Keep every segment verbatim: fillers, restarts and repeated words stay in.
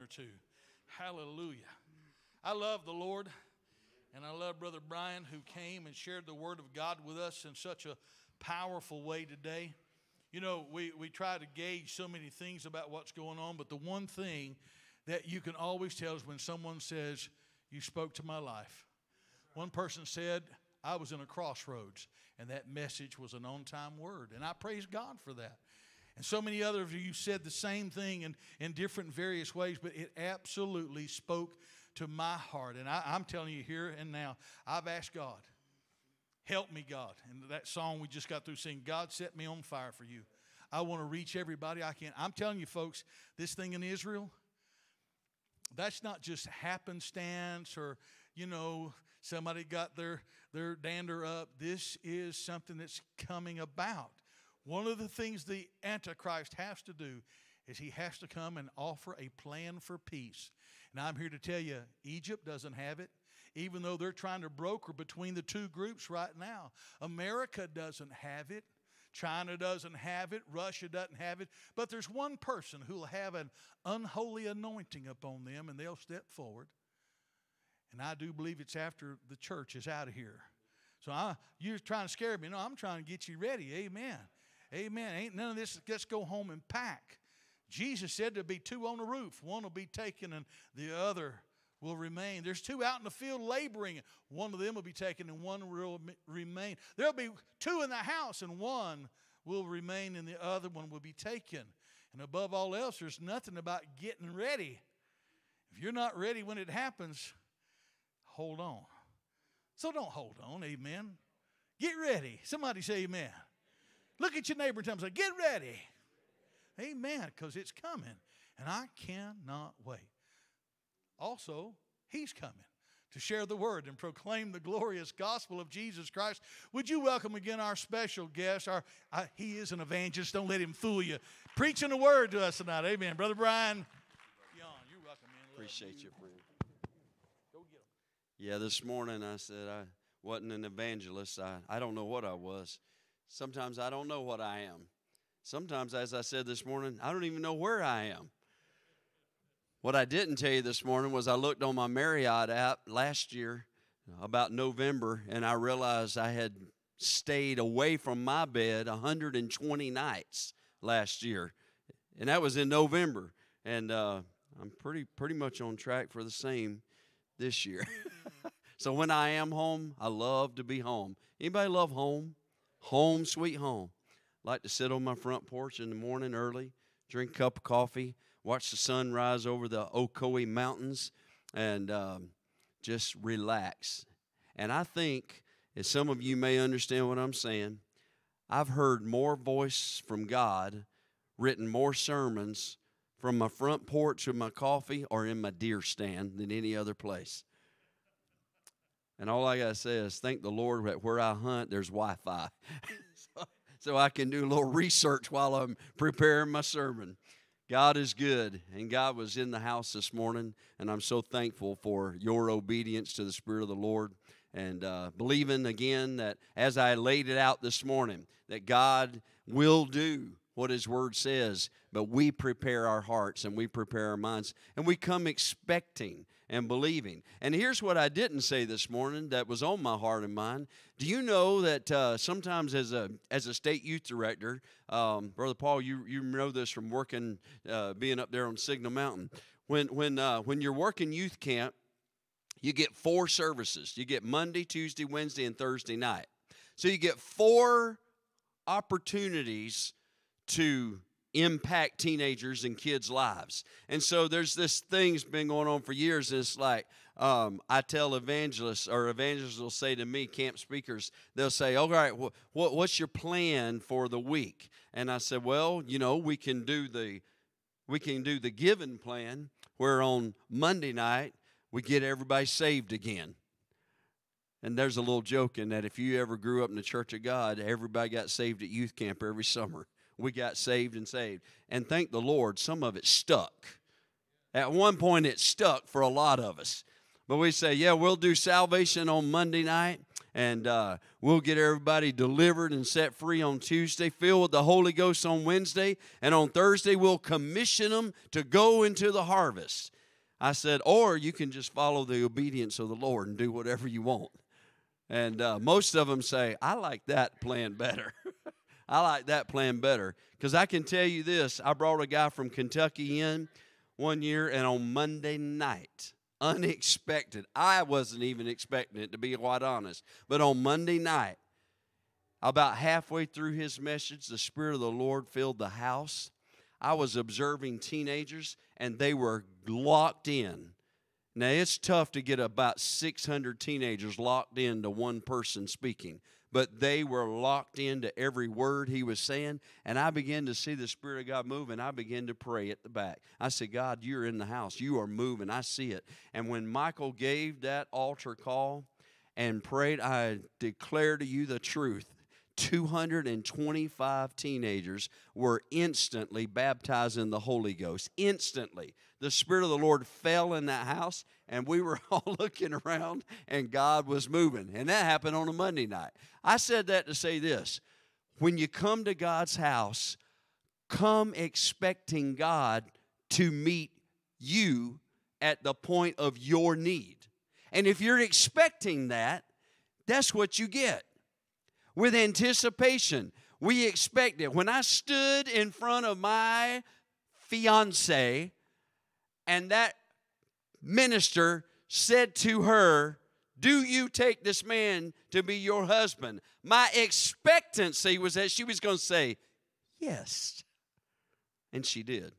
two. Hallelujah. I love the Lord, and I love Brother Brian, who came and shared the Word of God with us in such a powerful way today. You know, we, we try to gauge so many things about what's going on, but the one thing that you can always tell is when someone says, you spoke to my life. One person said, I was in a crossroads, and that message was an on-time word, and I praise God for that. And so many other of you said the same thing in, in different various ways, but it absolutely spoke to my heart. And I, I'm telling you here and now, I've asked God, help me, God. And that song we just got through singing, God set me on fire for you. I want to reach everybody I can. I'm telling you, folks, this thing in Israel, that's not just happenstance or, you know, somebody got their, their dander up. This is something that's coming about. One of the things the Antichrist has to do is he has to come and offer a plan for peace. And I'm here to tell you, Egypt doesn't have it, even though they're trying to broker between the two groups right now. America doesn't have it. China doesn't have it. Russia doesn't have it. But there's one person who will have an unholy anointing upon them, and they'll step forward. And I do believe it's after the church is out of here. So I, you're trying to scare me. No, I'm trying to get you ready. Amen. Amen. Ain't none of this, let's go home and pack. Jesus said there'll be two on the roof. One will be taken and the other will remain. There's two out in the field laboring. One of them will be taken and one will remain. There'll be two in the house and one will remain and the other one will be taken. And above all else, there's nothing about getting ready. If you're not ready when it happens, hold on. So don't hold on, amen. Get ready. Somebody say amen. Look at your neighbor and tell them, say, get ready. Amen, because it's coming, and I cannot wait. Also, he's coming to share the word and proclaim the glorious gospel of Jesus Christ. Would you welcome again our special guest? Our, uh, he is an evangelist. Don't let him fool you. Preaching the word to us tonight. Amen. Brother Brian. Yaun, you're welcome, man. Appreciate you, friend. Go get him. Yeah, this morning I said I wasn't an evangelist. I, I don't know what I was. Sometimes I don't know what I am. Sometimes, as I said this morning, I don't even know where I am. What I didn't tell you this morning was I looked on my Marriott app last year, about November, and I realized I had stayed away from my bed one hundred twenty nights last year. And that was in November. And uh, I'm pretty pretty much on track for the same this year. So when I am home, I love to be home. Anybody love home? Home, sweet home. Like to sit on my front porch in the morning early, drink a cup of coffee, watch the sun rise over the Ocoee Mountains, and um, just relax. And I think, as some of you may understand what I'm saying, I've heard more voice from God, written more sermons from my front porch with my coffee or in my deer stand than any other place. And all I got to say is thank the Lord that where I hunt, there's Wi-Fi. so, so I can do a little research while I'm preparing my sermon. God is good, and God was in the house this morning, and I'm so thankful for your obedience to the Spirit of the Lord and uh, believing again that as I laid it out this morning, that God will do what His Word says, but we prepare our hearts and we prepare our minds, and we come expecting and believing. And here's what I didn't say this morning that was on my heart and mind. Do you know that uh, sometimes as a as a state youth director, um, Brother Paul, you you know this from working, uh, being up there on Signal Mountain, when when uh, when you're working youth camp, you get four services. You get Monday, Tuesday, Wednesday, and Thursday night. So you get four opportunities to impact teenagers and kids' lives. And so there's this thing's been going on for years, and it's like um, I tell evangelists, or evangelists will say to me, camp speakers, they'll say, all right, wh- wh- what's your plan for the week? And I said, well, you know, we can do the we can do the giving plan, where on Monday night we get everybody saved again. And there's a little joke in that if you ever grew up in the Church of God, everybody got saved at youth camp every summer. We got saved and saved. And thank the Lord, some of it stuck. At one point, it stuck for a lot of us. But we say, yeah, we'll do salvation on Monday night, And uh, we'll get everybody delivered and set free on Tuesday, filled with the Holy Ghost on Wednesday. And on Thursday, we'll commission them to go into the harvest. I said, or you can just follow the obedience of the Lord and do whatever you want. And uh, most of them say, I like that plan better. I like that plan better. Because I can tell you this, I brought a guy from Kentucky in one year, and on Monday night, unexpected. I wasn't even expecting it, to be quite honest. But on Monday night, about halfway through his message, the Spirit of the Lord filled the house. I was observing teenagers, and they were locked in. Now, it's tough to get about six hundred teenagers locked into one person speaking. But they were locked into every word he was saying. And I began to see the Spirit of God move, and I began to pray at the back. I said, God, you're in the house. You are moving. I see it. And when Michael gave that altar call and prayed, I declare to you the truth. two hundred twenty-five teenagers were instantly baptized in the Holy Ghost. Instantly. The Spirit of the Lord fell in that house, and we were all looking around, and God was moving. And that happened on a Monday night. I said that to say this. When you come to God's house, come expecting God to meet you at the point of your need. And if you're expecting that, that's what you get. With anticipation, we expect it. When I stood in front of my fiance, and that minister said to her, do you take this man to be your husband? My expectancy was that she was going to say, yes. And she did.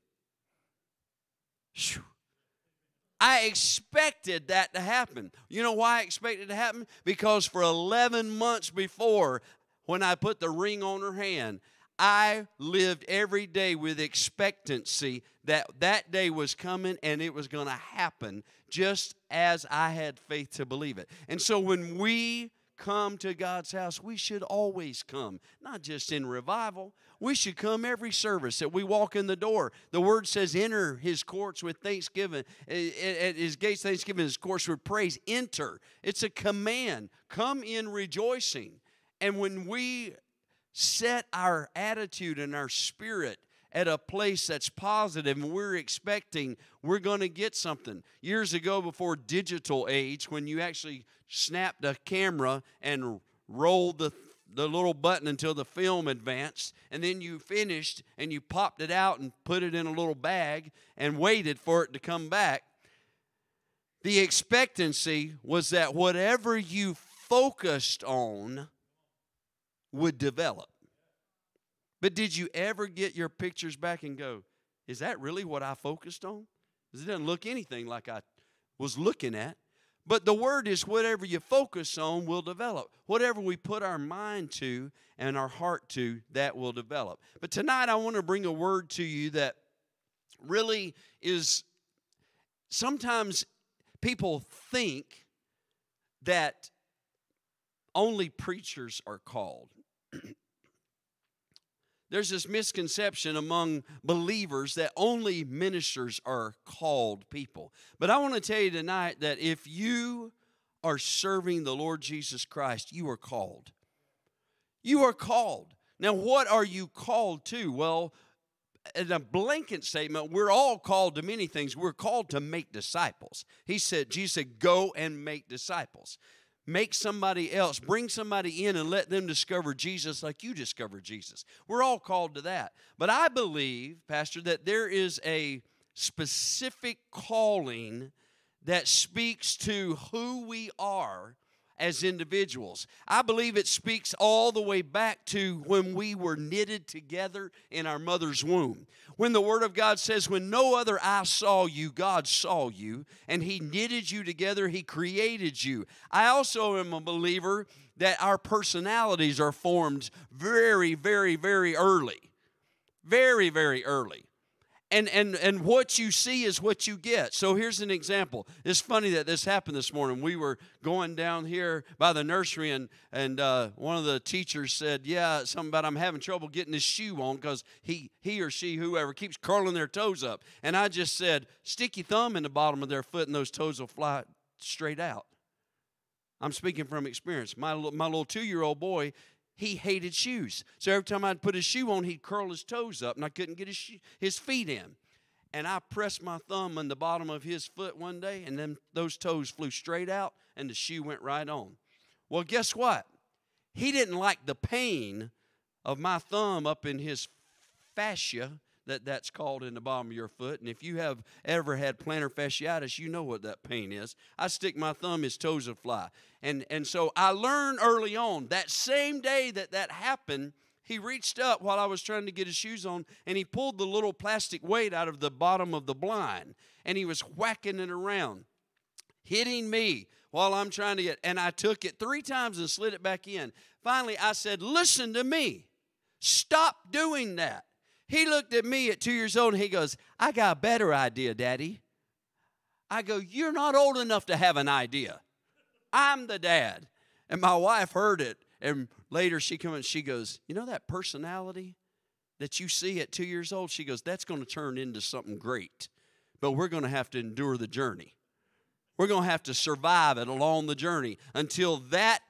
Whew. I expected that to happen. You know why I expected it to happen? Because for eleven months before, when I put the ring on her hand, I lived every day with expectancy that that day was coming and it was going to happen just as I had faith to believe it. And so when we come to God's house, we should always come, not just in revival. We should come every service that we walk in the door. The Word says, enter His courts with thanksgiving, at His gates thanksgiving, His courts with praise. Enter. It's a command. Come in rejoicing. And when we set our attitude and our spirit at a place that's positive and we're expecting we're going to get something. Years ago, before digital age, when you actually snapped a camera and rolled the, the little button until the film advanced, and then you finished and you popped it out and put it in a little bag and waited for it to come back, the expectancy was that whatever you focused on would develop. But did you ever get your pictures back and go, is that really what I focused on? Because it doesn't look anything like I was looking at. But the word is whatever you focus on will develop. Whatever we put our mind to and our heart to, that will develop. But tonight I want to bring a word to you that really is, sometimes people think that only preachers are called. There's this misconception among believers that only ministers are called people. But I want to tell you tonight that if you are serving the Lord Jesus Christ, you are called. You are called. Now, what are you called to? Well, in a blanket statement, we're all called to many things. We're called to make disciples. He said, Jesus said, go and make disciples. Make somebody else, bring somebody in and let them discover Jesus like you discovered Jesus. We're all called to that. But I believe, Pastor, that there is a specific calling that speaks to who we are as individuals. I believe it speaks all the way back to when we were knitted together in our mother's womb. When the Word of God says, when no other eye saw you, God saw you, and He knitted you together, He created you. I also am a believer that our personalities are formed very, very, very early. Very, very early. And, and and what you see is what you get. So here's an example. It's funny that this happened this morning. We were going down here by the nursery, and, and uh, one of the teachers said, yeah, something about I'm having trouble getting this shoe on because he, he or she, whoever, keeps curling their toes up. And I just said, stick your thumb in the bottom of their foot and those toes will fly straight out. I'm speaking from experience. My, my little two-year-old boy, he hated shoes. So every time I'd put his shoe on, he'd curl his toes up, and I couldn't get his, shoe, his feet in. And I pressed my thumb on the bottom of his foot one day, and then those toes flew straight out, and the shoe went right on. Well, guess what? He didn't like the pain of my thumb up in his fascia, that that's called in the bottom of your foot. And if you have ever had plantar fasciitis, you know what that pain is. I stick my thumb, his toes would fly. And, and so I learned early on, that same day that that happened, he reached up while I was trying to get his shoes on, and he pulled the little plastic weight out of the bottom of the blind, and he was whacking it around, hitting me while I'm trying to get, and I took it three times and slid it back in. Finally, I said, listen to me. Stop doing that. He looked at me at two years old, and he goes, I got a better idea, Daddy. I go, you're not old enough to have an idea. I'm the dad. And my wife heard it, and later she comes and she goes, you know that personality that you see at two years old? She goes, that's going to turn into something great, but we're going to have to endure the journey. We're going to have to survive it along the journey until that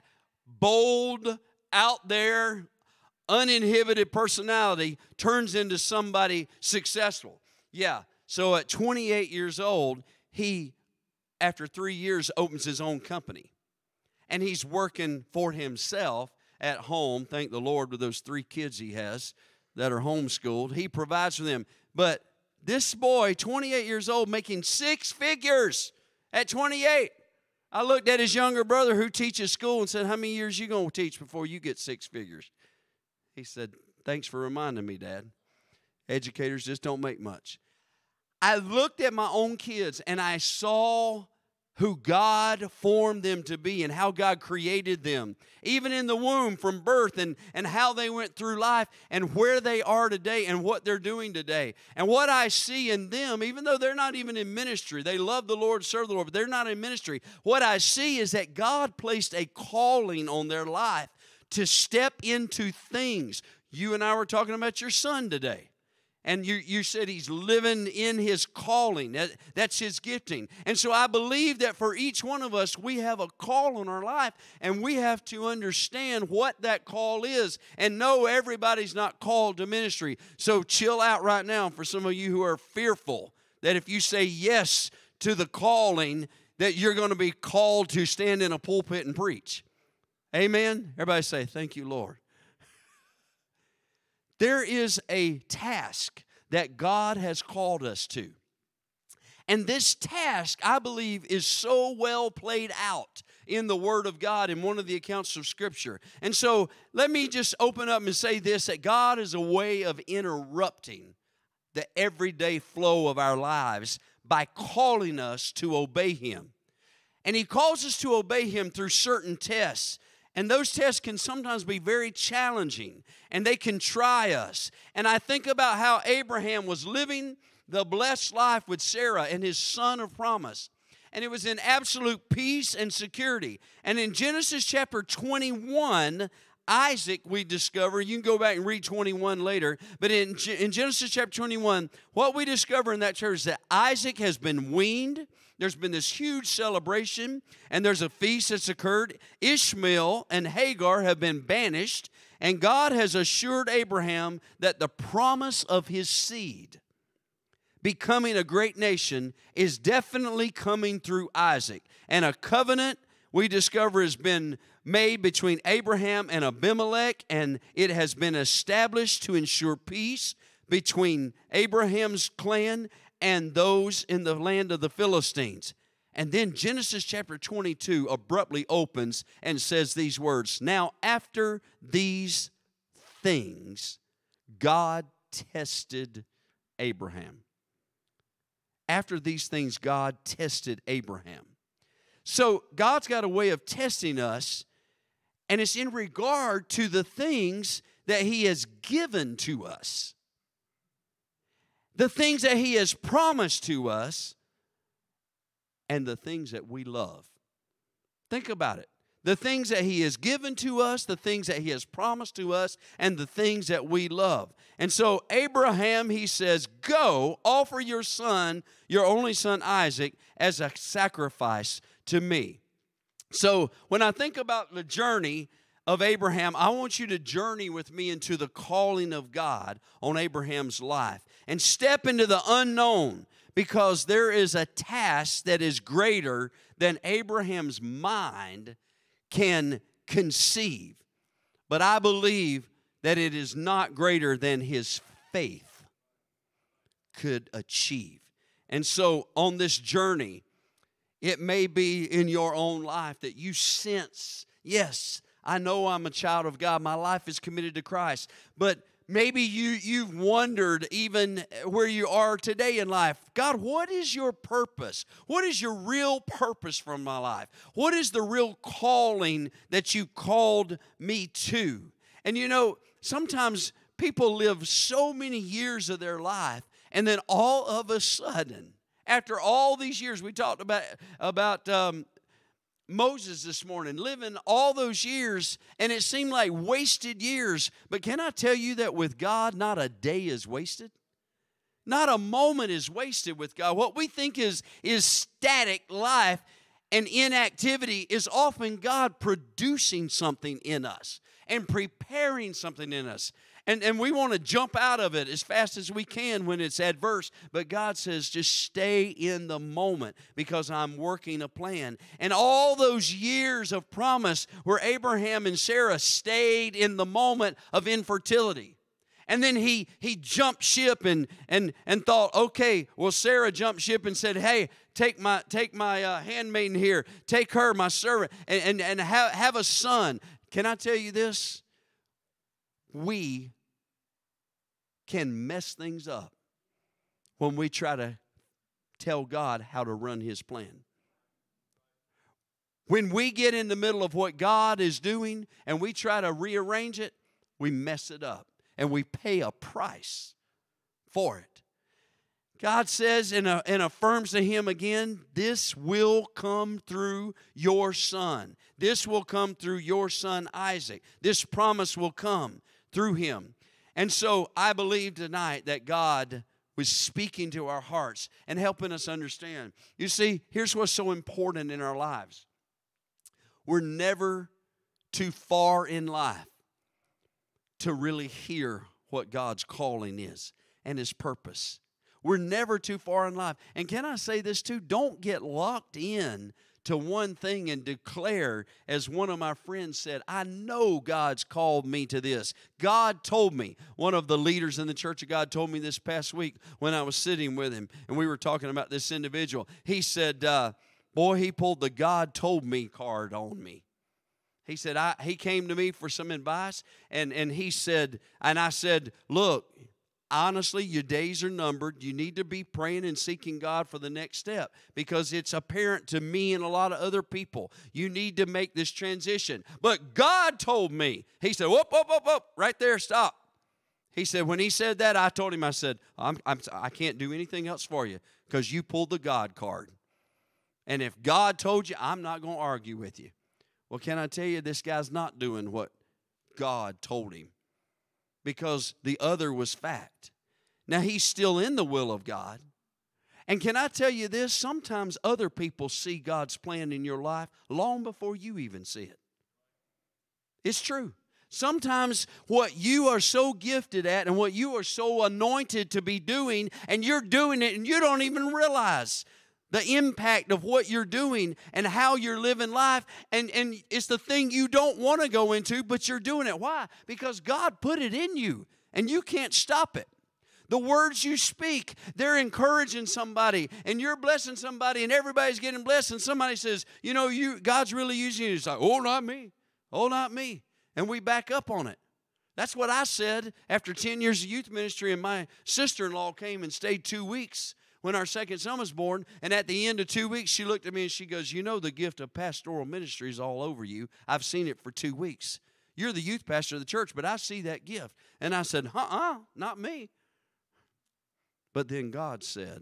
bold, out there, uninhibited personality turns into somebody successful. Yeah, so at twenty-eight years old, he, after three years, opens his own company. And he's working for himself at home. Thank the Lord with those three kids he has that are homeschooled. He provides for them. But this boy, twenty-eight years old, making six figures at twenty-eight. I looked at his younger brother who teaches school and said, how many years you going to teach before you get six figures? He said, thanks for reminding me, Dad. Educators just don't make much. I looked at my own kids and I saw who God formed them to be and how God created them, even in the womb from birth, and, and how they went through life and where they are today and what they're doing today. And what I see in them, even though they're not even in ministry, they love the Lord, serve the Lord, but they're not in ministry. What I see is that God placed a calling on their life to step into things. You and I were talking about your son today. And you, you said he's living in his calling. That, that's his gifting. And so I believe that for each one of us, we have a call in our life, and we have to understand what that call is and know everybody's not called to ministry. So chill out right now for some of you who are fearful that if you say yes to the calling, that you're going to be called to stand in a pulpit and preach. Amen? Everybody say, thank you, Lord. There is a task that God has called us to. And this task, I believe, is so well played out in the Word of God in one of the accounts of Scripture. And so let me just open up and say this, that God is a way of interrupting the everyday flow of our lives by calling us to obey Him. And He calls us to obey Him through certain tests. And those tests can sometimes be very challenging, and they can try us. And I think about how Abraham was living the blessed life with Sarah and his son of promise. And it was in absolute peace and security. And in Genesis chapter twenty-one, Isaac, we discover, you can go back and read twenty-one later, but in, in Genesis chapter twenty-one, what we discover in that chapter is that Isaac has been weaned. There's been this huge celebration, and there's a feast that's occurred. Ishmael and Hagar have been banished, and God has assured Abraham that the promise of his seed becoming a great nation is definitely coming through Isaac. And a covenant, we discover, has been made between Abraham and Abimelech, and it has been established to ensure peace between Abraham's clan and those in the land of the Philistines. And then Genesis chapter twenty-two abruptly opens and says these words, now after these things, God tested Abraham. After these things, God tested Abraham. So God's got a way of testing us, and it's in regard to the things that He has given to us. The things that He has promised to us, and the things that we love. Think about it. The things that He has given to us, the things that He has promised to us, and the things that we love. And so Abraham, he says, go, offer your son, your only son Isaac, as a sacrifice to me. So when I think about the journey of Abraham, I want you to journey with me into the calling of God on Abraham's life and step into the unknown, because there is a task that is greater than Abraham's mind can conceive. But I believe that it is not greater than his faith could achieve. And so on this journey, it may be in your own life that you sense, yes, I know I'm a child of God. My life is committed to Christ. But maybe you, you've wondered even where you are today in life. God, what is your purpose? What is your real purpose from my life? What is the real calling that you called me to? And you know, sometimes people live so many years of their life, and then all of a sudden, after all these years, we talked about, about um, Moses this morning, living all those years, and it seemed like wasted years. But can I tell you that with God, not a day is wasted? Not a moment is wasted with God. What we think is, is static life and inactivity is often God producing something in us and preparing something in us. And, and we want to jump out of it as fast as we can when it's adverse. But God says, just stay in the moment, because I'm working a plan. And all those years of promise where Abraham and Sarah stayed in the moment of infertility. And then he, he jumped ship and, and, and thought, okay, well, Sarah jumped ship and said, hey, take my, take my uh, handmaiden here. Take her, my servant, and, and, and have, have a son. Can I tell you this? We can mess things up when we try to tell God how to run His plan. When we get in the middle of what God is doing and we try to rearrange it, we mess it up and we pay a price for it. God says and, uh, and affirms to him again, this will come through your son. This will come through your son Isaac. This promise will come through him. And so I believe tonight that God was speaking to our hearts and helping us understand. You see, here's what's so important in our lives. We're never too far in life to really hear what God's calling is and His purpose. We're never too far in life. And can I say this too? Don't get locked in to one thing and declare, as one of my friends said, I know God's called me to this. God told me. One of the leaders in the Church of God told me this past week when I was sitting with him and we were talking about this individual. He said, uh, boy, he pulled the God told me card on me. He said, I, he came to me for some advice, and, and he said, and I said, look, honestly, your days are numbered. You need to be praying and seeking God for the next step, because it's apparent to me and a lot of other people. You need to make this transition. But God told me. He said, whoop, whoop, whoop, whoop, right there, stop. He said, when he said that, I told him, I said, I'm, I'm, I can't do anything else for you because you pulled the God card. And if God told you, I'm not going to argue with you. Well, can I tell you, this guy's not doing what God told him, because the other was fact. Now, he's still in the will of God. And can I tell you this? Sometimes other people see God's plan in your life long before you even see it. It's true. Sometimes what you are so gifted at and what you are so anointed to be doing, and you're doing it and you don't even realize the impact of what you're doing and how you're living life. And, and it's the thing you don't want to go into, but you're doing it. Why? Because God put it in you, and you can't stop it. The words you speak, they're encouraging somebody, and you're blessing somebody, and everybody's getting blessed, and somebody says, you know, you God's really using you. It's like, oh, not me. Oh, not me. And we back up on it. That's what I said after ten years of youth ministry, and my sister-in-law came and stayed two weeks when our second son was born. And at the end of two weeks, she looked at me and she goes, you know, the gift of pastoral ministry is all over you. I've seen it for two weeks. You're the youth pastor of the church, but I see that gift. And I said, uh-uh, not me. But then God said,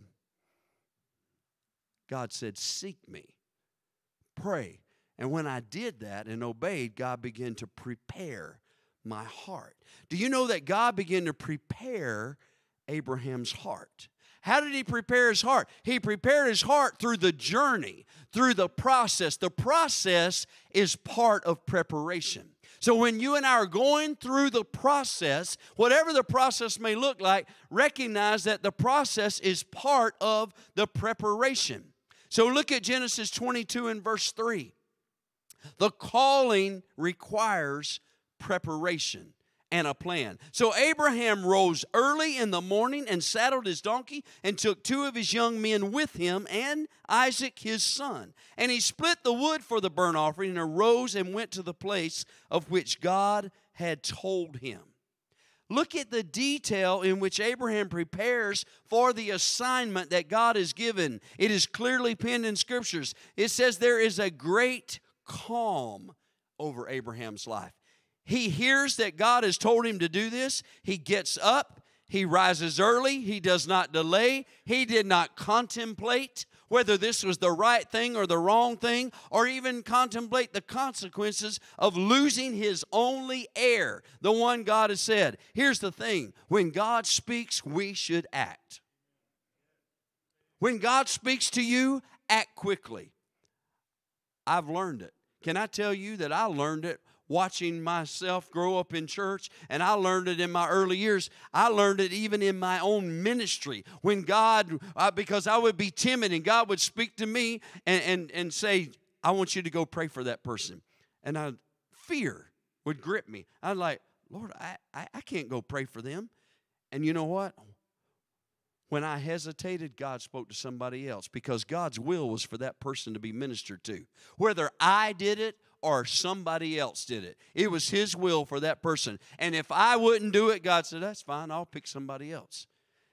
God said, seek me, pray. And when I did that and obeyed, God began to prepare my heart. Do you know that God began to prepare Abraham's heart? How did he prepare his heart? He prepared his heart through the journey, through the process. The process is part of preparation. So when you and I are going through the process, whatever the process may look like, recognize that the process is part of the preparation. So look at Genesis twenty-two and verse three. The calling requires preparation and a plan. So Abraham rose early in the morning and saddled his donkey and took two of his young men with him and Isaac his son. And he split the wood for the burnt offering and arose and went to the place of which God had told him. Look at the detail in which Abraham prepares for the assignment that God has given. It is clearly penned in Scriptures. It says there is a great calm over Abraham's life. He hears that God has told him to do this. He gets up. He rises early. He does not delay. He did not contemplate whether this was the right thing or the wrong thing, or even contemplate the consequences of losing his only heir, the one God has said. Here's the thing. When God speaks, we should act. When God speaks to you, act quickly. I've learned it. Can I tell you that I learned it watching myself grow up in church, and I learned it in my early years. I learned it even in my own ministry. When God, uh, because I would be timid, and God would speak to me and, and, and say, I want you to go pray for that person. And I, fear would grip me. I'd like, Lord, I, I, I can't go pray for them. And you know what? When I hesitated, God spoke to somebody else, because God's will was for that person to be ministered to. Whether I did it or somebody else did it, it was His will for that person. And if I wouldn't do it, God said, that's fine, I'll pick somebody else.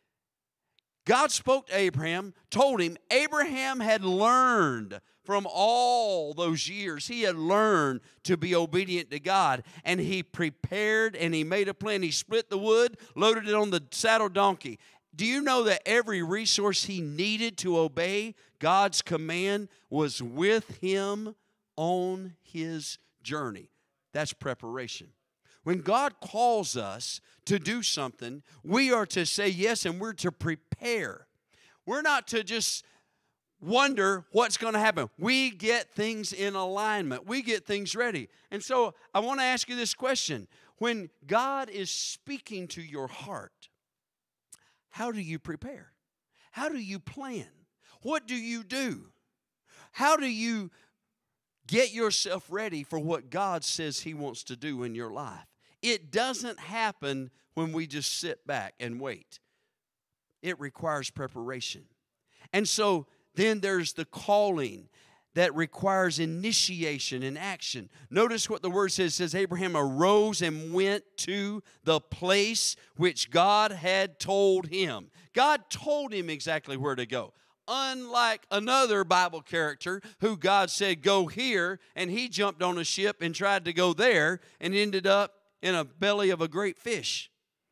God spoke to Abraham, told him Abraham had learned from all those years. He had learned to be obedient to God, and he prepared and he made a plan. He split the wood, loaded it on the saddle donkey. Do you know that every resource he needed to obey God's command was with him on his journey? That's preparation. When God calls us to do something, we are to say yes, and we're to prepare. We're not to just wonder what's going to happen. We get things in alignment. We get things ready. And so I want to ask you this question. When God is speaking to your heart, how do you prepare? How do you plan? What do you do? How do you get yourself ready for what God says He wants to do in your life? It doesn't happen when we just sit back and wait. It requires preparation. And so then there's the calling that requires initiation and action. Notice what the word says. It says Abraham arose and went to the place which God had told him. God told him exactly where to go. Unlike another Bible character who God said, go here, and he jumped on a ship and tried to go there and ended up in a belly of a great fish.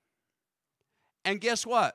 And guess what?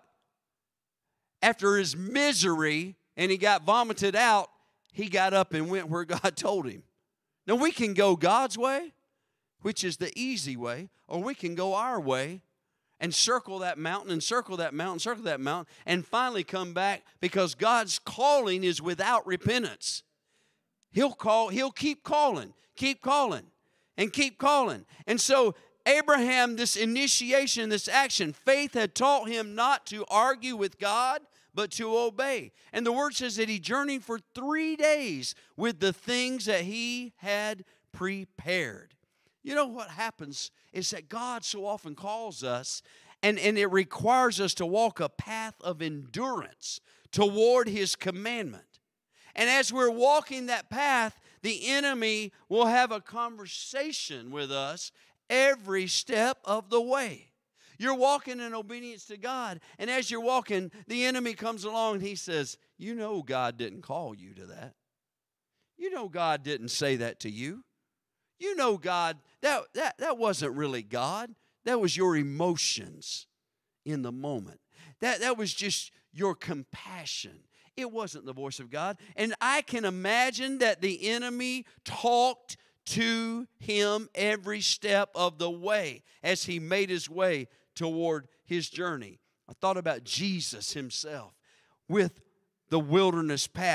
After his misery and he got vomited out, he got up and went where God told him. Now, we can go God's way, which is the easy way, or we can go our way and circle that mountain and circle that mountain, circle that mountain, and finally come back, because God's calling is without repentance. He'll call, he'll keep calling, keep calling, and keep calling. And so Abraham, this initiation, this action, faith had taught him not to argue with God, but to obey. And the word says that he journeyed for three days with the things that he had prepared. You know what happens is that God so often calls us, and, and it requires us to walk a path of endurance toward His commandment. And as we're walking that path, the enemy will have a conversation with us every step of the way. You're walking in obedience to God, and as you're walking, the enemy comes along and he says, you know God didn't call you to that. You know God didn't say that to you. You know God, that, that, that wasn't really God. That was your emotions in the moment. That, that was just your compassion. It wasn't the voice of God. And I can imagine that the enemy talked to him every step of the way as he made his way toward his journey. I thought about Jesus himself with the wilderness path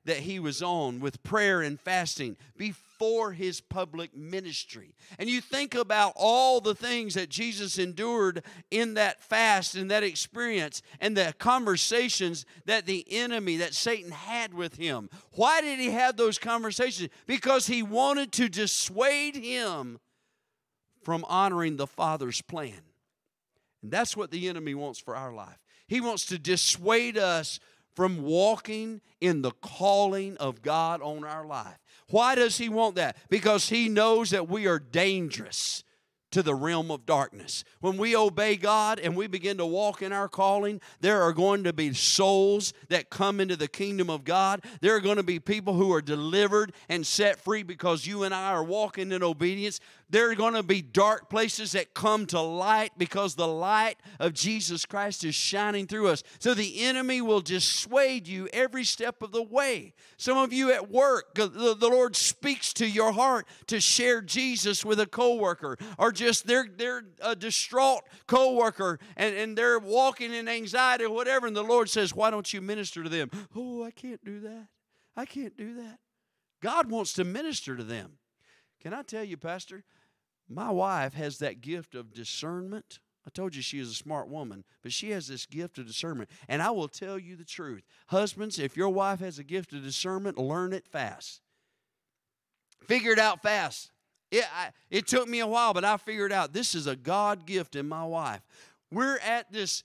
that he was on with prayer and fasting before his public ministry. And you think about all the things that Jesus endured in that fast and that experience and the conversations that the enemy, that Satan had with him. Why did he have those conversations? Because he wanted to dissuade him from honoring the Father's plan. And that's what the enemy wants for our life. He wants to dissuade us from walking in the calling of God on our life. Why does he want that? Because he knows that we are dangerous to the realm of darkness. When we obey God and we begin to walk in our calling, there are going to be souls that come into the kingdom of God. There are going to be people who are delivered and set free because you and I are walking in obedience. There are going to be dark places that come to light because the light of Jesus Christ is shining through us. So the enemy will dissuade you every step of the way. Some of you at work, the, the Lord speaks to your heart to share Jesus with a coworker, or just they're, they're a distraught coworker and, and they're walking in anxiety or whatever, and the Lord says, why don't you minister to them? Oh, I can't do that. I can't do that. God wants to minister to them. Can I tell you, Pastor, my wife has that gift of discernment. I told you she is a smart woman, but she has this gift of discernment. And I will tell you the truth. Husbands, if your wife has a gift of discernment, learn it fast. Figure it out fast. It, I, it took me a while, but I figured out this is a God gift in my wife. We're at this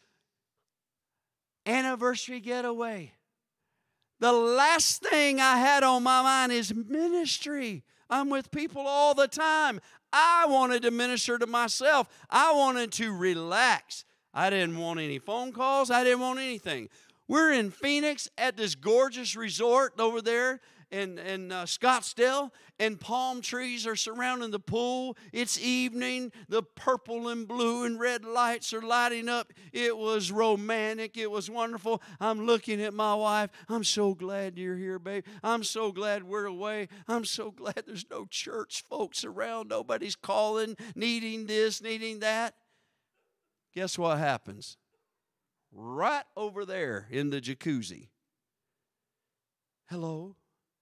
anniversary getaway. The last thing I had on my mind is ministry. I'm with people all the time. I wanted to minister to myself. I wanted to relax. I didn't want any phone calls. I didn't want anything. We're in Phoenix at this gorgeous resort over there in, in uh, Scottsdale, and palm trees are surrounding the pool. It's evening. The purple and blue and red lights are lighting up. It was romantic. It was wonderful. I'm looking at my wife. I'm so glad you're here, babe. I'm so glad we're away. I'm so glad there's no church folks around. Nobody's calling, needing this, needing that. Guess what happens? Right over there in the jacuzzi. Hello?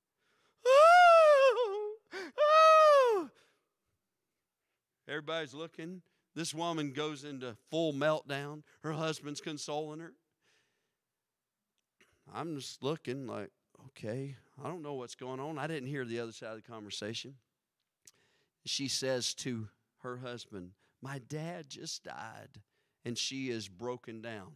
Oh, oh. Everybody's looking. This woman goes into full meltdown. Her husband's consoling her. I'm just looking like, okay, I don't know what's going on. I didn't hear the other side of the conversation. She says to her husband, my dad just died, and she is broken down.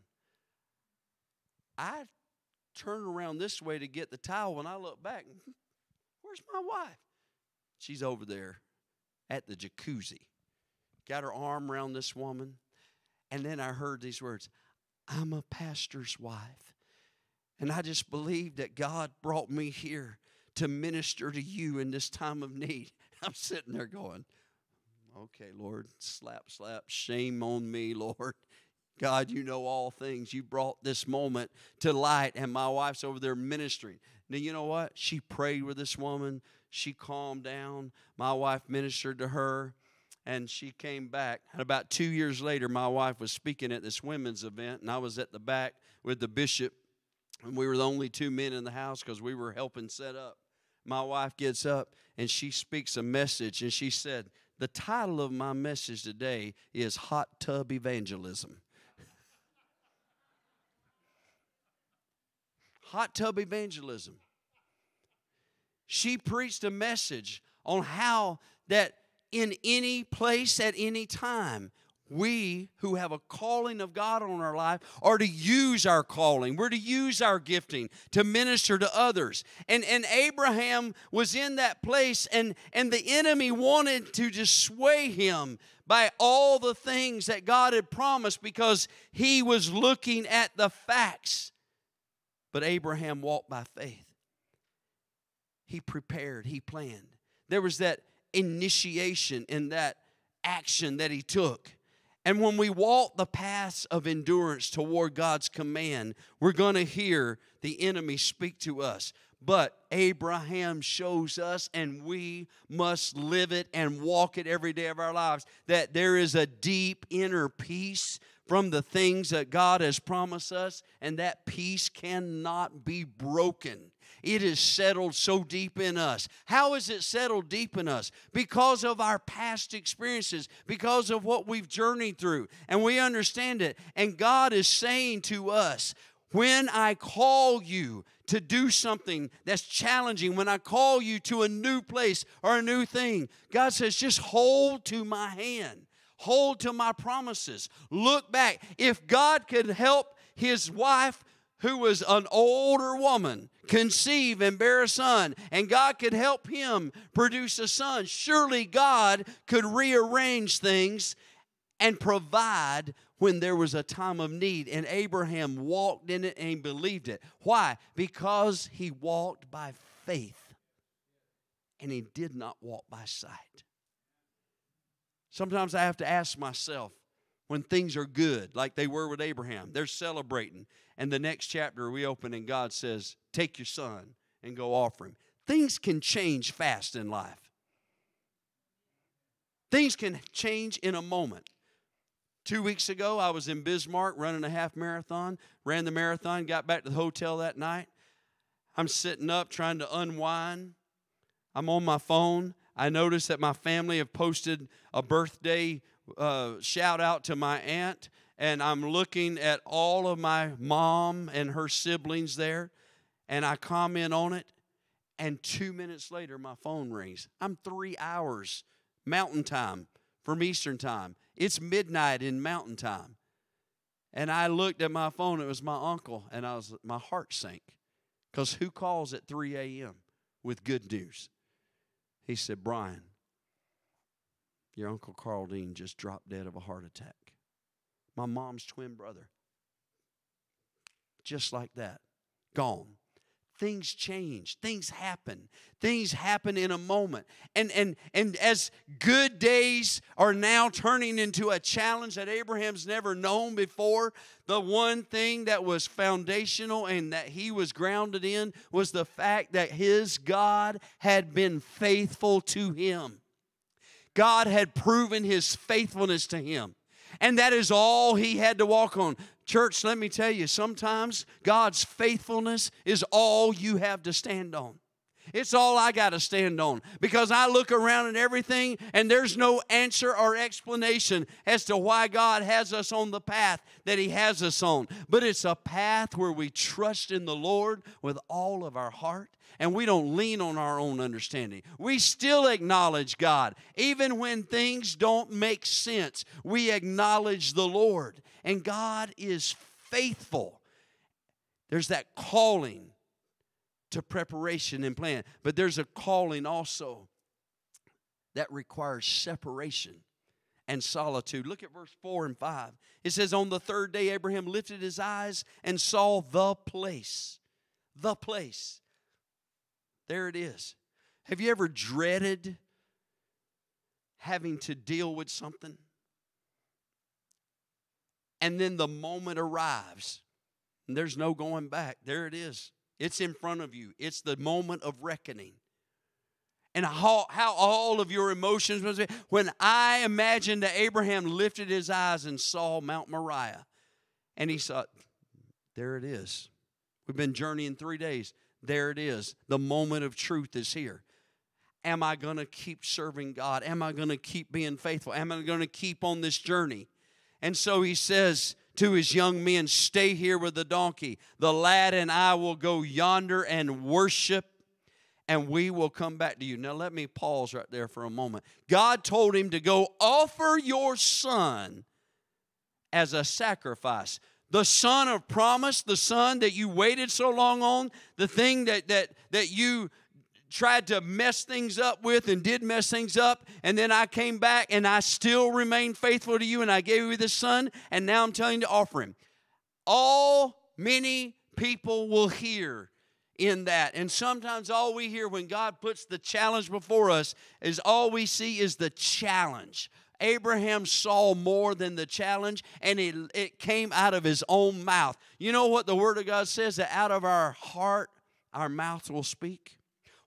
I turn around this way to get the towel. When I look back, where's my wife? She's over there at the jacuzzi. Got her arm around this woman. And then I heard these words, I'm a pastor's wife. And I just believe that God brought me here to minister to you in this time of need. I'm sitting there going, okay, Lord, slap, slap, shame on me, Lord. God, you know all things. You brought this moment to light, and my wife's over there ministering. Now, you know what? She prayed with this woman. She calmed down. My wife ministered to her, and she came back. And about two years later, my wife was speaking at this women's event, and I was at the back with the bishop, and we were the only two men in the house because we were helping set up. My wife gets up, and she speaks a message, and she said, the title of my message today is Hot Tub Evangelism. Hot tub evangelism. She preached a message on how that in any place at any time, we who have a calling of God on our life are to use our calling. We're to use our gifting to minister to others. And, and Abraham was in that place, and, and the enemy wanted to dissuade him by all the things that God had promised because he was looking at the facts. But Abraham walked by faith. He prepared. He planned. There was that initiation in that action that he took. And when we walk the paths of endurance toward God's command, we're going to hear the enemy speak to us. But Abraham shows us, and we must live it and walk it every day of our lives, that there is a deep inner peace from the things that God has promised us, and that peace cannot be broken. it is settled so deep in us. How is it settled deep in us? Because of our past experiences, because of what we've journeyed through, and we understand it. And God is saying to us, when I call you to do something that's challenging, when I call you to a new place or a new thing, God says, just hold to my hand. Hold to my promises. Look back. If God could help his wife, who was an older woman, conceive and bear a son, and God could help him produce a son, surely God could rearrange things and provide when there was a time of need. And Abraham walked in it and he believed it. Why? Because he walked by faith and he did not walk by sight. Sometimes I have to ask myself, when things are good, like they were with Abraham, they're celebrating, and the next chapter we open and God says, take your son and go offer him. Things can change fast in life. Things can change in a moment. Two weeks ago, I was in Bismarck running a half marathon, ran the marathon, got back to the hotel that night. I'm sitting up trying to unwind. I'm on my phone. I noticed that my family have posted a birthday uh, shout out to my aunt, and I'm looking at all of my mom and her siblings there, and I comment on it, and two minutes later, my phone rings. I'm three hours Mountain Time from Eastern Time. It's midnight in Mountain Time. And I looked at my phone. It was my uncle, and I was my heart sank. Because who calls at three a.m. with good news? He said, Brian, your Uncle Carl Dean just dropped dead of a heart attack. My mom's twin brother. Just like that. Gone. Things change. Things happen. Things happen in a moment. And, and, and as good days are now turning into a challenge that Abraham's never known before, the one thing that was foundational and that he was grounded in was the fact that his God had been faithful to him. God had proven his faithfulness to him. And that is all he had to walk on. Church, let me tell you, sometimes God's faithfulness is all you have to stand on. It's all I got to stand on. Because I look around at everything and there's no answer or explanation as to why God has us on the path that he has us on. But it's a path where we trust in the Lord with all of our heart. And we don't lean on our own understanding. We still acknowledge God. Even when things don't make sense, we acknowledge the Lord. And God is faithful. There's that calling to preparation and plan. But there's a calling also that requires separation and solitude. Look at verse four and five. It says, on the third day, Abraham lifted his eyes and saw the place. The place. There it is. Have you ever dreaded having to deal with something? And then the moment arrives, and there's no going back. There it is. It's in front of you. It's the moment of reckoning. And how, how all of your emotions must be. When I imagine that Abraham lifted his eyes and saw Mount Moriah, and he saw, there it is. We've been journeying three days. There it is. The moment of truth is here. Am I going to keep serving God? Am I going to keep being faithful? Am I going to keep on this journey? And so he says to his young men, stay here with the donkey. The lad and I will go yonder and worship, and we will come back to you. Now let me pause right there for a moment. God told him to go offer your son as a sacrifice. The son of promise, the son that you waited so long on, the thing that, that, that you tried to mess things up with and did mess things up, and then I came back and I still remained faithful to you and I gave you the son, and now I'm telling you to offer him. All many people will hear in that. And sometimes all we hear when God puts the challenge before us is all we see is the challenge. Abraham saw more than the challenge, and it, it came out of his own mouth. You know what the Word of God says? That out of our heart, our mouth will speak.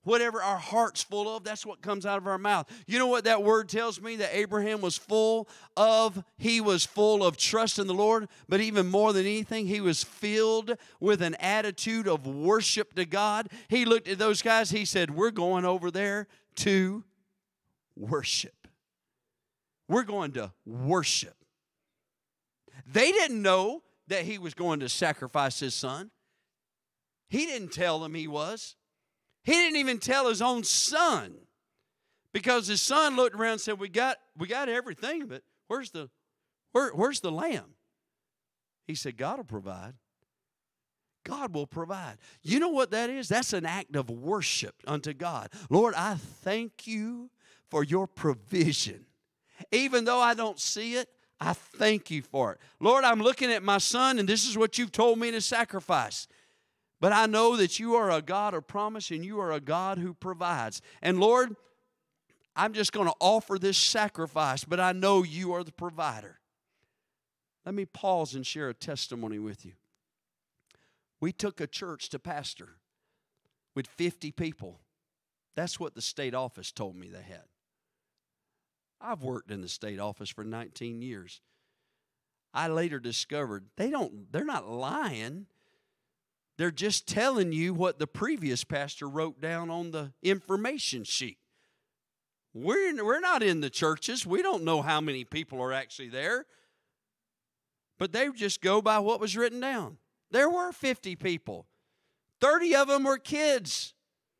Whatever our heart's full of, that's what comes out of our mouth. You know what that word tells me? That Abraham was full of? He was full of trust in the Lord, but even more than anything, he was filled with an attitude of worship to God. He looked at those guys, he said, we're going over there to worship. We're going to worship. They didn't know that he was going to sacrifice his son. He didn't tell them he was. He didn't even tell his own son, because his son looked around and said, we got, we got everything, but where's the, where, where's the lamb? He said, God will provide. God will provide. You know what that is? That's an act of worship unto God. Lord, I thank you for your provision. Even though I don't see it, I thank you for it. Lord, I'm looking at my son, and this is what you've told me to sacrifice. But I know that you are a God of promise, and you are a God who provides. And Lord, I'm just going to offer this sacrifice, but I know you are the provider. Let me pause and share a testimony with you. We took a church to pastor with fifty people. That's what the state office told me they had. I've worked in the state office for nineteen years. I later discovered they don't, they're not lying. They're just telling you what the previous pastor wrote down on the information sheet. We're, we're not in the churches. We don't know how many people are actually there. But they just go by what was written down. There were fifty people. thirty of them were kids.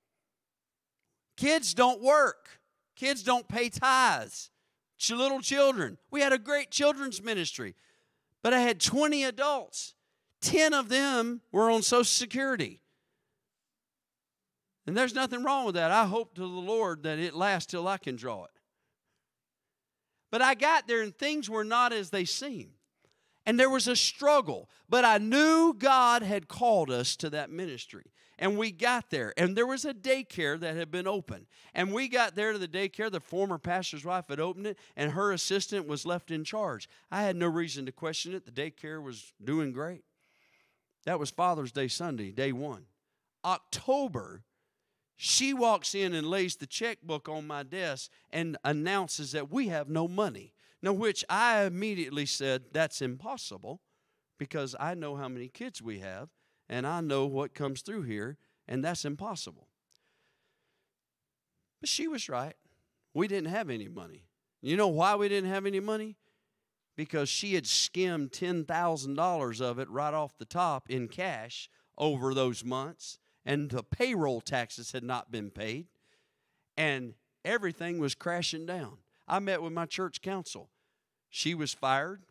Kids don't work. Kids don't pay tithes. Little children. We had a great children's ministry. But I had twenty adults. ten of them were on Social Security. And there's nothing wrong with that. I hope to the Lord that it lasts till I can draw it. But I got there and things were not as they seemed. And there was a struggle. But I knew God had called us to that ministry. And we got there. And there was a daycare that had been open. And we got there to the daycare. The former pastor's wife had opened it. And her assistant was left in charge. I had no reason to question it. The daycare was doing great. That was Father's Day Sunday, day one. October, she walks in and lays the checkbook on my desk and announces that we have no money. Now, which I immediately said, that's impossible, because I know how many kids we have, and I know what comes through here, and that's impossible. But she was right. We didn't have any money. You know why we didn't have any money? Because she had skimmed ten thousand dollars of it right off the top in cash over those months, and the payroll taxes had not been paid, and everything was crashing down. I met with my church council. She was fired.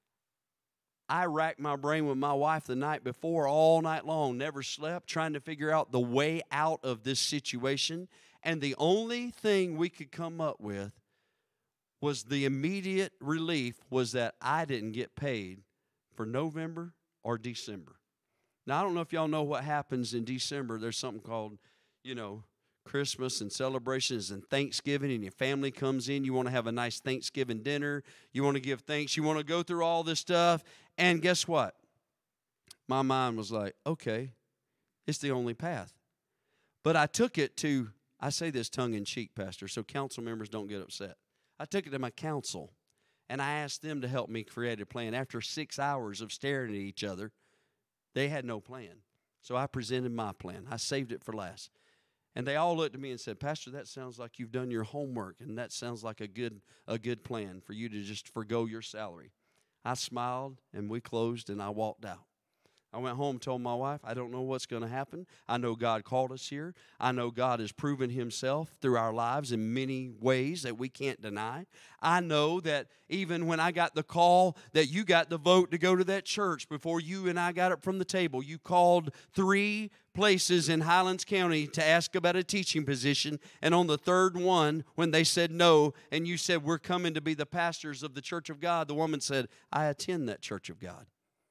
I racked my brain with my wife the night before all night long, never slept, trying to figure out the way out of this situation, and the only thing we could come up with was the immediate relief was that I didn't get paid for November or December. Now, I don't know if y'all know what happens in December. There's something called, you know, Christmas and celebrations and Thanksgiving, and your family comes in. You want to have a nice Thanksgiving dinner. You want to give thanks. You want to go through all this stuff. And guess what? My mind was like, okay, it's the only path. But I took it to, I say this tongue-in-cheek, Pastor, so council members don't get upset. I took it to my council, and I asked them to help me create a plan. After six hours of staring at each other, they had no plan. So I presented my plan. I saved it for last. And they all looked at me and said, Pastor, that sounds like you've done your homework, and that sounds like a good, a good plan for you to just forgo your salary. I smiled, and we closed, and I walked out. I went home and told my wife, I don't know what's going to happen. I know God called us here. I know God has proven himself through our lives in many ways that we can't deny. I know that even when I got the call that you got the vote to go to that church before you and I got up from the table, you called three places in Highlands County to ask about a teaching position, and on the third one, when they said no, and you said, we're coming to be the pastors of the Church of God, the woman said, I attend that Church of God.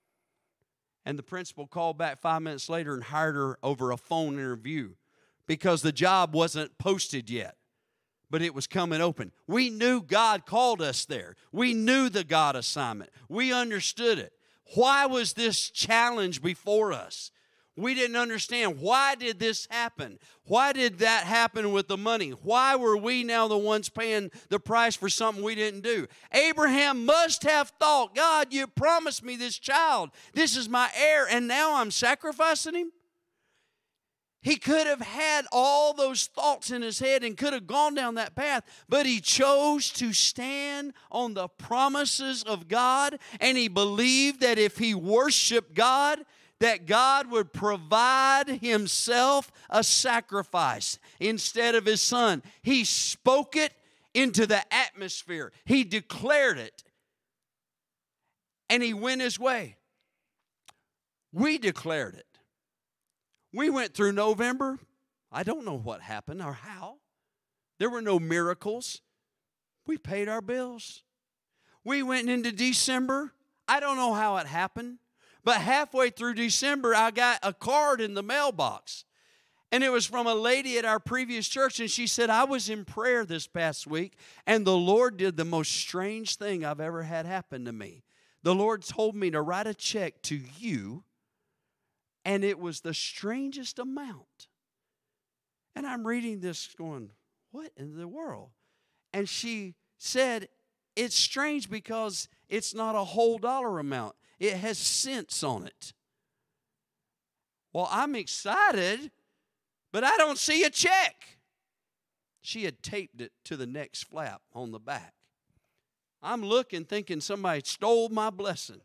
And the principal called back five minutes later and hired her over a phone interview because the job wasn't posted yet, but it was coming open. We knew God called us there. We knew the God assignment. We understood it. Why was this challenge before us? We didn't understand, why did this happen? Why did that happen with the money? Why were we now the ones paying the price for something we didn't do? Abraham must have thought, God, you promised me this child. This is my heir, and now I'm sacrificing him? He could have had all those thoughts in his head and could have gone down that path, but he chose to stand on the promises of God, and he believed that if he worshiped God, that God would provide himself a sacrifice instead of his son. He spoke it into the atmosphere. He declared it, and he went his way. We declared it. We went through November. I don't know what happened or how. There were no miracles. We paid our bills. We went into December. I don't know how it happened, but halfway through December, I got a card in the mailbox. And it was from a lady at our previous church, and she said, I was in prayer this past week, and the Lord did the most strange thing I've ever had happen to me. The Lord told me to write a check to you, and it was the strangest amount. And I'm reading this going, what in the world? And she said, it's strange because it's not a whole dollar amount. It has cents on it. Well, I'm excited, but I don't see a check. She had taped it to the next flap on the back. I'm looking, thinking somebody stole my blessing.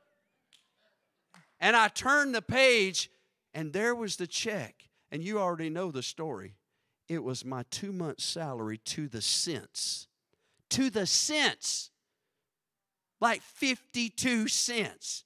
And I turned the page, and there was the check. And you already know the story. It was my two-month salary to the cents. To the cents. Like fifty-two cents.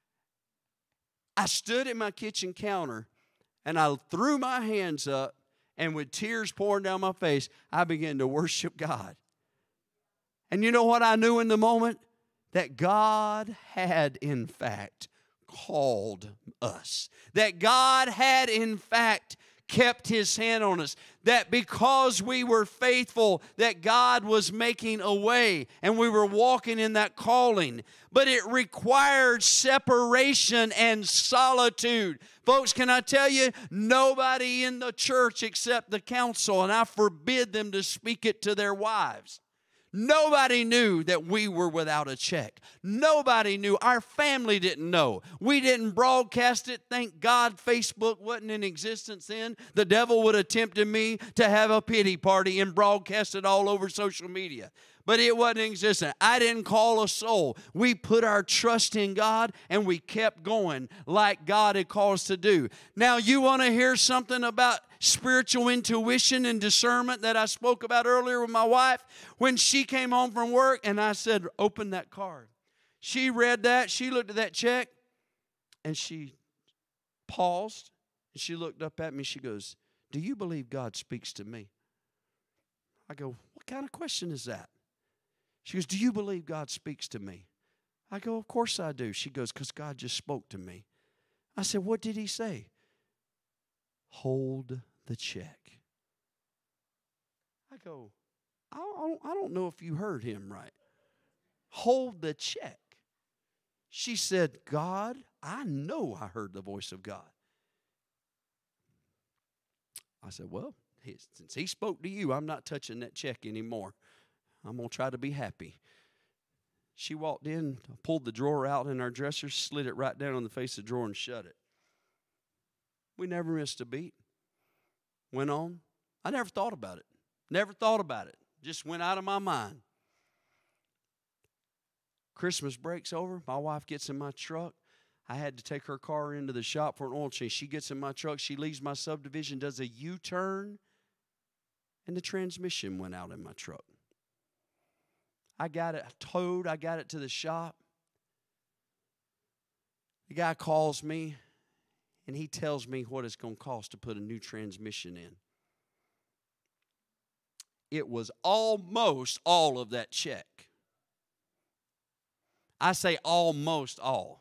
I stood at my kitchen counter, and I threw my hands up, and with tears pouring down my face, I began to worship God. And you know what I knew in the moment? That God had, in fact, called us. That God had, in fact, kept his hand on us. That because we were faithful, that God was making a way, and we were walking in that calling. But it required separation and solitude. Folks, can I tell you, nobody in the church except the council, and I forbid them to speak it to their wives. Nobody knew that we were without a check. Nobody knew. Our family didn't know. We didn't broadcast it. Thank God Facebook wasn't in existence then. The devil would have tempted me to have a pity party and broadcast it all over social media. But it wasn't existent. I didn't call a soul. We put our trust in God, and we kept going like God had called us to do. Now, you want to hear something about spiritual intuition and discernment that I spoke about earlier with my wife? When she came home from work, and I said, open that card. She read that. She looked at that check, and she paused, and she looked up at me. She goes, do you believe God speaks to me? I go, what kind of question is that? She goes, do you believe God speaks to me? I go, of course I do. She goes, because God just spoke to me. I said, what did he say? Hold the check. I go, I don't, I don't know if you heard him right. Hold the check. She said, God, I know I heard the voice of God. I said, well, since he spoke to you, I'm not touching that check anymore. I'm going to try to be happy. She walked in, pulled the drawer out in our dresser, slid it right down on the face of the drawer and shut it. We never missed a beat. Went on. I never thought about it. Never thought about it. Just went out of my mind. Christmas breaks over. My wife gets in my truck. I had to take her car into the shop for an oil change. She gets in my truck. She leaves my subdivision, does a U-turn, and the transmission went out in my truck. I got it towed. I got it to the shop. The guy calls me, and he tells me what it's going to cost to put a new transmission in. It was almost all of that check. I say almost all.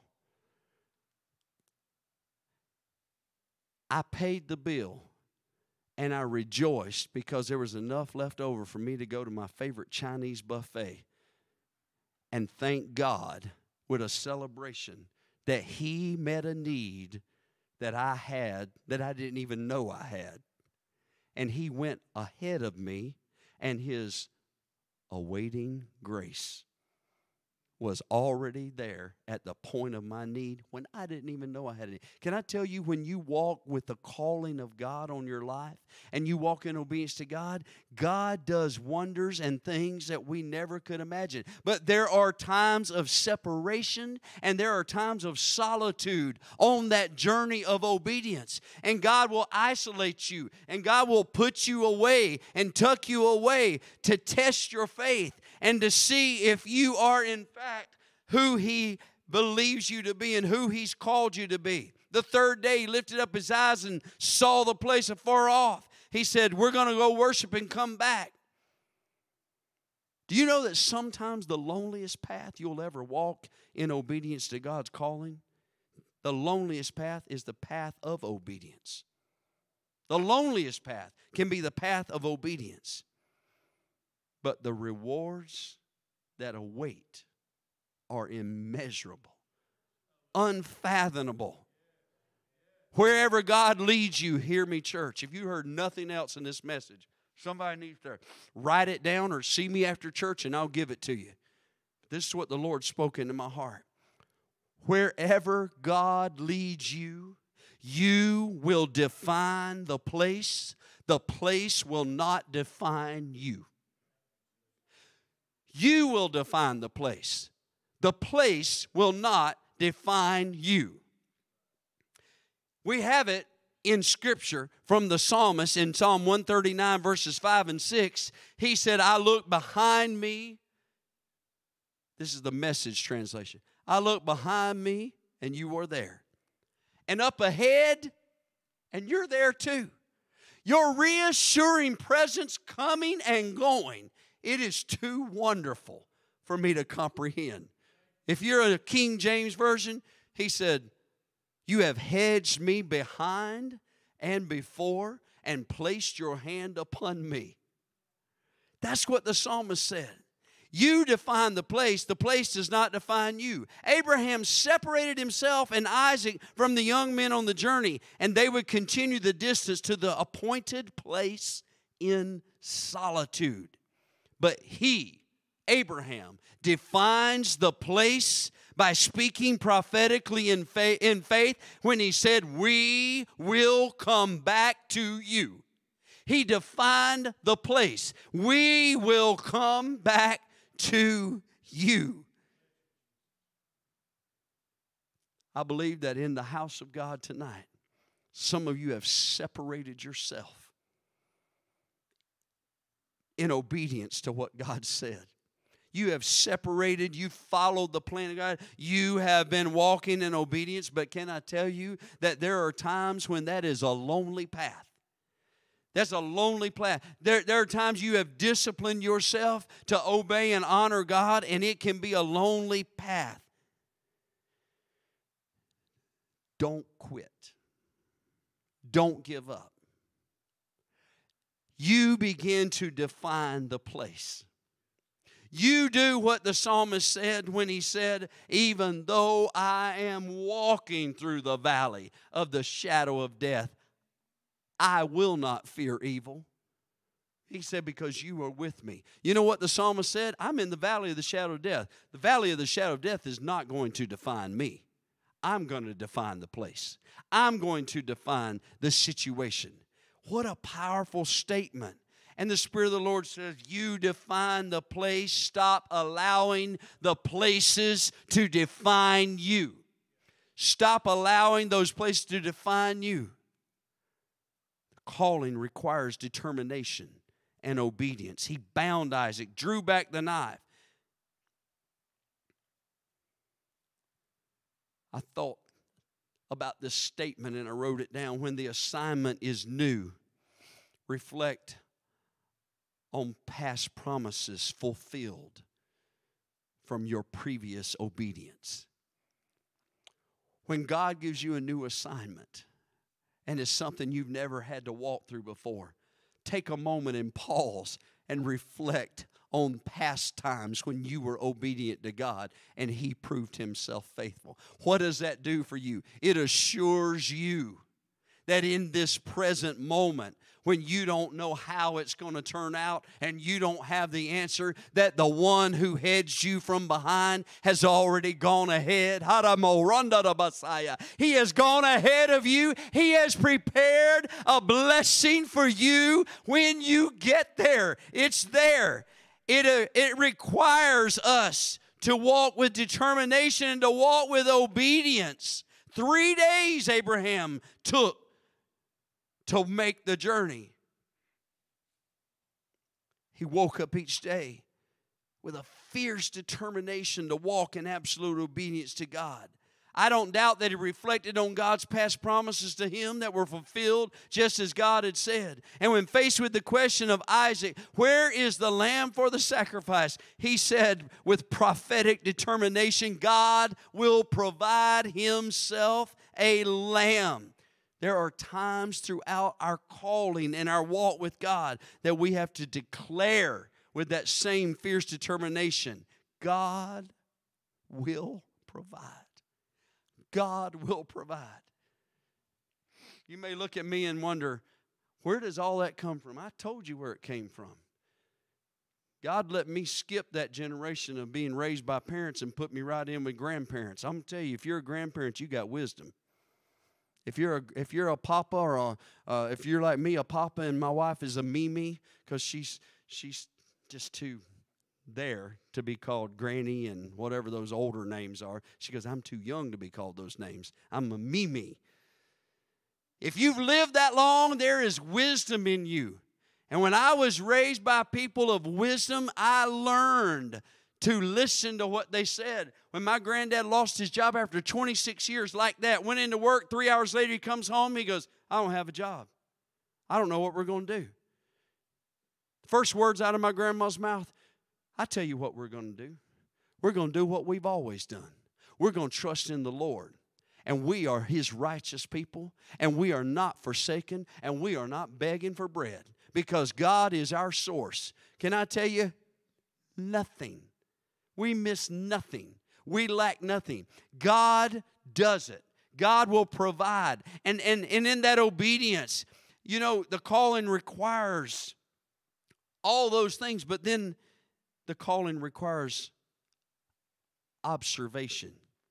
I paid the bill, and I rejoiced because there was enough left over for me to go to my favorite Chinese buffet and thank God with a celebration that he met a need that I had that I didn't even know I had. And he went ahead of me, and his awaiting grace was already there at the point of my need when I didn't even know I had it. Can I tell you, when you walk with the calling of God on your life and you walk in obedience to God, God does wonders and things that we never could imagine. But there are times of separation and there are times of solitude on that journey of obedience. And God will isolate you and God will put you away and tuck you away to test your faith and to see if you are in fact who He believes you to be and who He's called you to be. The third day he lifted up his eyes and saw the place afar off. He said, we're going to go worship and come back. Do you know that sometimes the loneliest path you'll ever walk in obedience to God's calling, the loneliest path is the path of obedience. The loneliest path can be the path of obedience. But the rewards that await are immeasurable, unfathomable. Wherever God leads you, hear me, church. If you heard nothing else in this message, somebody needs to write it down or see me after church and I'll give it to you. This is what the Lord spoke into my heart. Wherever God leads you, you will define the place. The place will not define you. You will define the place. The place will not define you. We have it in Scripture from the psalmist in Psalm one thirty-nine verses five and six. He said, I look behind me. This is the Message translation. I look behind me and you are there. And up ahead and you're there too. Your reassuring presence coming and going. It is too wonderful for me to comprehend. If you're a King James Version, he said, you have hedged me behind and before and placed your hand upon me. That's what the psalmist said. You define the place. The place does not define you. Abraham separated himself and Isaac from the young men on the journey, and they would continue the distance to the appointed place in solitude. But he, Abraham, defines the place by speaking prophetically in faith, in faith when he said, we will come back to you. He defined the place. We will come back to you. I believe that in the house of God tonight, some of you have separated yourself in obedience to what God said. You have separated, you followed the plan of God. You have been walking in obedience, but can I tell you that there are times when that is a lonely path. That's a lonely path. There, there are times you have disciplined yourself to obey and honor God, and it can be a lonely path. Don't quit. Don't give up. You begin to define the place. You do what the psalmist said when he said, even though I am walking through the valley of the shadow of death, I will not fear evil. He said, because you are with me. You know what the psalmist said? I'm in the valley of the shadow of death. The valley of the shadow of death is not going to define me. I'm going to define the place. I'm going to define the situation. What a powerful statement. And the Spirit of the Lord says, you define the place. Stop allowing the places to define you. Stop allowing those places to define you. The calling requires determination and obedience. He bound Isaac, drew back the knife. I thought about this statement and I wrote it down. When the assignment is new, reflect on past promises fulfilled from your previous obedience. When God gives you a new assignment and it's something you've never had to walk through before, take a moment and pause and reflect on past times when you were obedient to God and He proved Himself faithful. What does that do for you? It assures you that in this present moment, when you don't know how it's going to turn out and you don't have the answer, that the one who heads you from behind has already gone ahead. He has gone ahead of you. He has prepared a blessing for you when you get there. It's there. It, uh, it requires us to walk with determination and to walk with obedience. Three days Abraham took to make the journey. He woke up each day with a fierce determination to walk in absolute obedience to God. I don't doubt that he reflected on God's past promises to him that were fulfilled just as God had said. And when faced with the question of Isaac, where is the lamb for the sacrifice? He said with prophetic determination, God will provide Himself a lamb. There are times throughout our calling and our walk with God that we have to declare with that same fierce determination, God will provide. God will provide. You may look at me and wonder, where does all that come from? I told you where it came from. God let me skip that generation of being raised by parents and put me right in with grandparents. I'm going to tell you, if you're a grandparent, you got wisdom. If you're a, if you're a papa or a, uh, if you're like me, a papa, and my wife is a Mimi, because she's she's just too there to be called Granny and whatever those older names are. She goes, I'm too young to be called those names. I'm a Mimi. If you've lived that long, there is wisdom in you. And when I was raised by people of wisdom, I learned to listen to what they said. When my granddad lost his job after twenty-six years like that, went into work, three hours later he comes home, he goes, I don't have a job. I don't know what we're going to do. First words out of my grandma's mouth, I tell you what we're going to do. We're going to do what we've always done. We're going to trust in the Lord. And we are His righteous people, and we are not forsaken, and we are not begging for bread, because God is our source. Can I tell you? Nothing. We miss nothing. We lack nothing. God does it. God will provide. And, and, and in that obedience, you know, the calling requires all those things, but then the calling requires observation.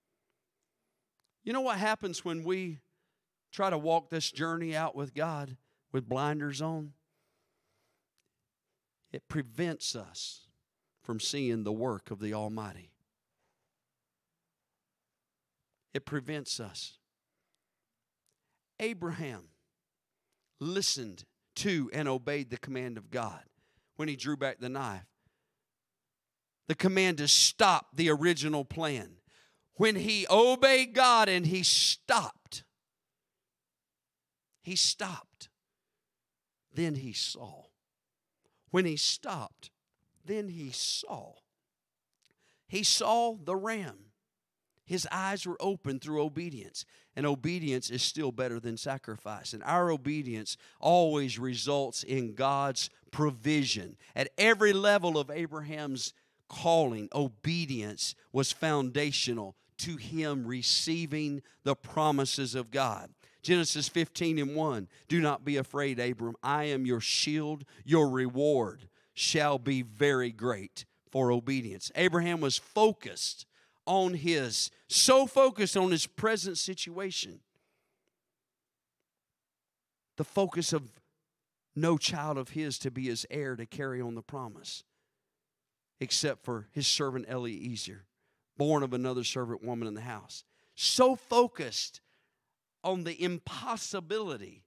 You know what happens when we try to walk this journey out with God with blinders on? It prevents us from seeing the work of the Almighty. It prevents us. Abraham listened to and obeyed the command of God when he drew back the knife. The command to stop the original plan. When he obeyed God and he stopped, he stopped, then he saw. When he stopped, then he saw. He saw the ram. His eyes were opened through obedience. And obedience is still better than sacrifice. And our obedience always results in God's provision. At every level of Abraham's calling, obedience was foundational to him receiving the promises of God. Genesis fifteen and one, do not be afraid, Abram. I am your shield. Your reward shall be very great for obedience. Abraham was focused on his, so focused on his present situation. The focus of no child of his to be his heir to carry on the promise, except for his servant Eliezer, born of another servant woman in the house. So focused on the impossibility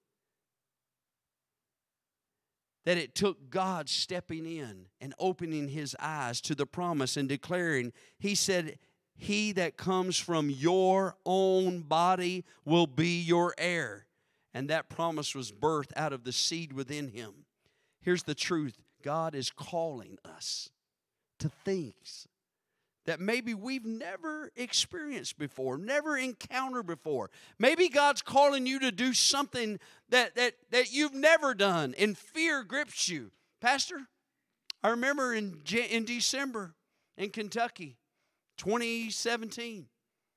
that it took God stepping in and opening his eyes to the promise and declaring, he said, he that comes from your own body will be your heir. And that promise was birthed out of the seed within him. Here's the truth. God is calling us to things that maybe we've never experienced before, never encountered before. Maybe God's calling you to do something that, that, that you've never done, and fear grips you. Pastor, I remember in, in December in Kentucky, twenty seventeen,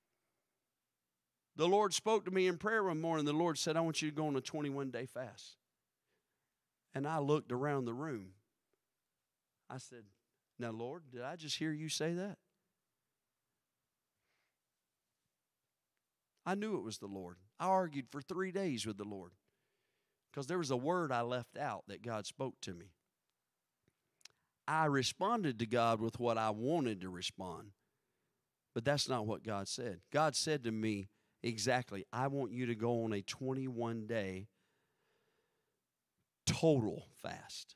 the Lord spoke to me in prayer one morning. The Lord said, I want you to go on a twenty-one day fast. And I looked around the room. I said, now, Lord, did I just hear you say that? I knew it was the Lord. I argued for three days with the Lord because there was a word I left out that God spoke to me. I responded to God with what I wanted to respond, but that's not what God said. God said to me exactly, I want you to go on a twenty-one day total fast.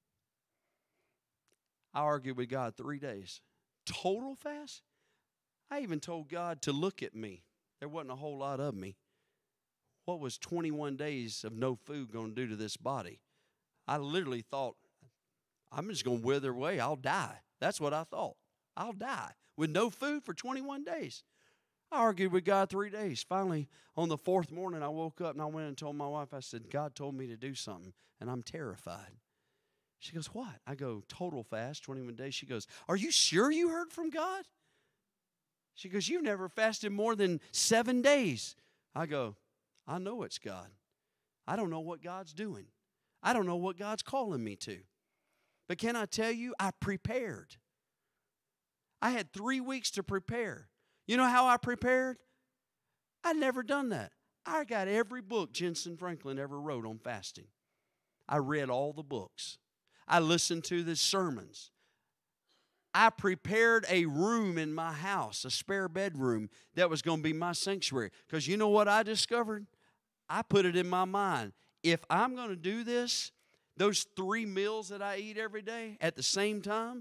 I argued with God three days. Total fast? I even told God to look at me. There wasn't a whole lot of me. What was twenty-one days of no food going to do to this body? I literally thought, I'm just going to wither away. I'll die. That's what I thought. I'll die with no food for twenty-one days. I argued with God three days. Finally, on the fourth morning, I woke up and I went and told my wife, I said, God told me to do something, and I'm terrified. She goes, what? I go, total fast, twenty-one days. She goes, are you sure you heard from God? She goes, you've never fasted more than seven days. I go, I know it's God. I don't know what God's doing. I don't know what God's calling me to. But can I tell you, I prepared. I had three weeks to prepare. You know how I prepared? I'd never done that. I got every book Jensen Franklin ever wrote on fasting. I read all the books. I listened to the sermons. I prepared a room in my house, a spare bedroom that was going to be my sanctuary. Because you know what I discovered? I put it in my mind. If I'm going to do this, those three meals that I eat every day at the same time,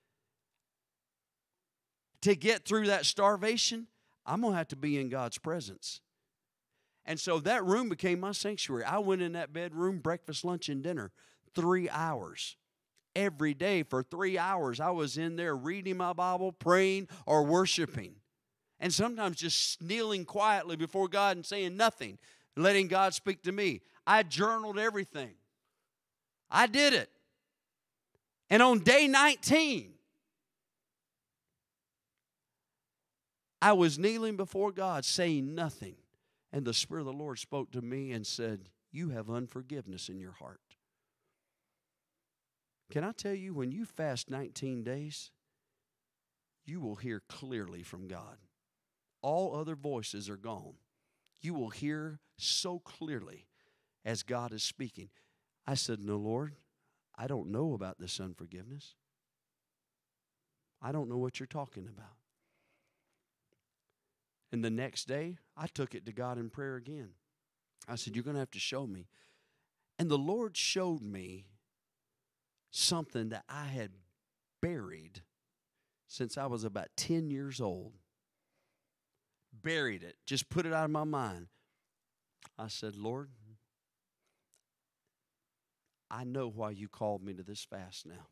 to get through that starvation, I'm going to have to be in God's presence. And so that room became my sanctuary. I went in that bedroom, breakfast, lunch, and dinner, three hours. Every day for three hours, I was in there reading my Bible, praying, or worshiping. And sometimes just kneeling quietly before God and saying nothing, letting God speak to me. I journaled everything. I did it. And on day nineteen, I was kneeling before God, saying nothing. And the Spirit of the Lord spoke to me and said, you have unforgiveness in your heart. Can I tell you, when you fast nineteen days, you will hear clearly from God. All other voices are gone. You will hear so clearly as God is speaking. I said, no, Lord, I don't know about this unforgiveness. I don't know what you're talking about. And the next day, I took it to God in prayer again. I said, you're going to have to show me. And the Lord showed me something that I had buried since I was about ten years old. Buried it. Just put it out of my mind. I said, Lord, I know why you called me to this fast now.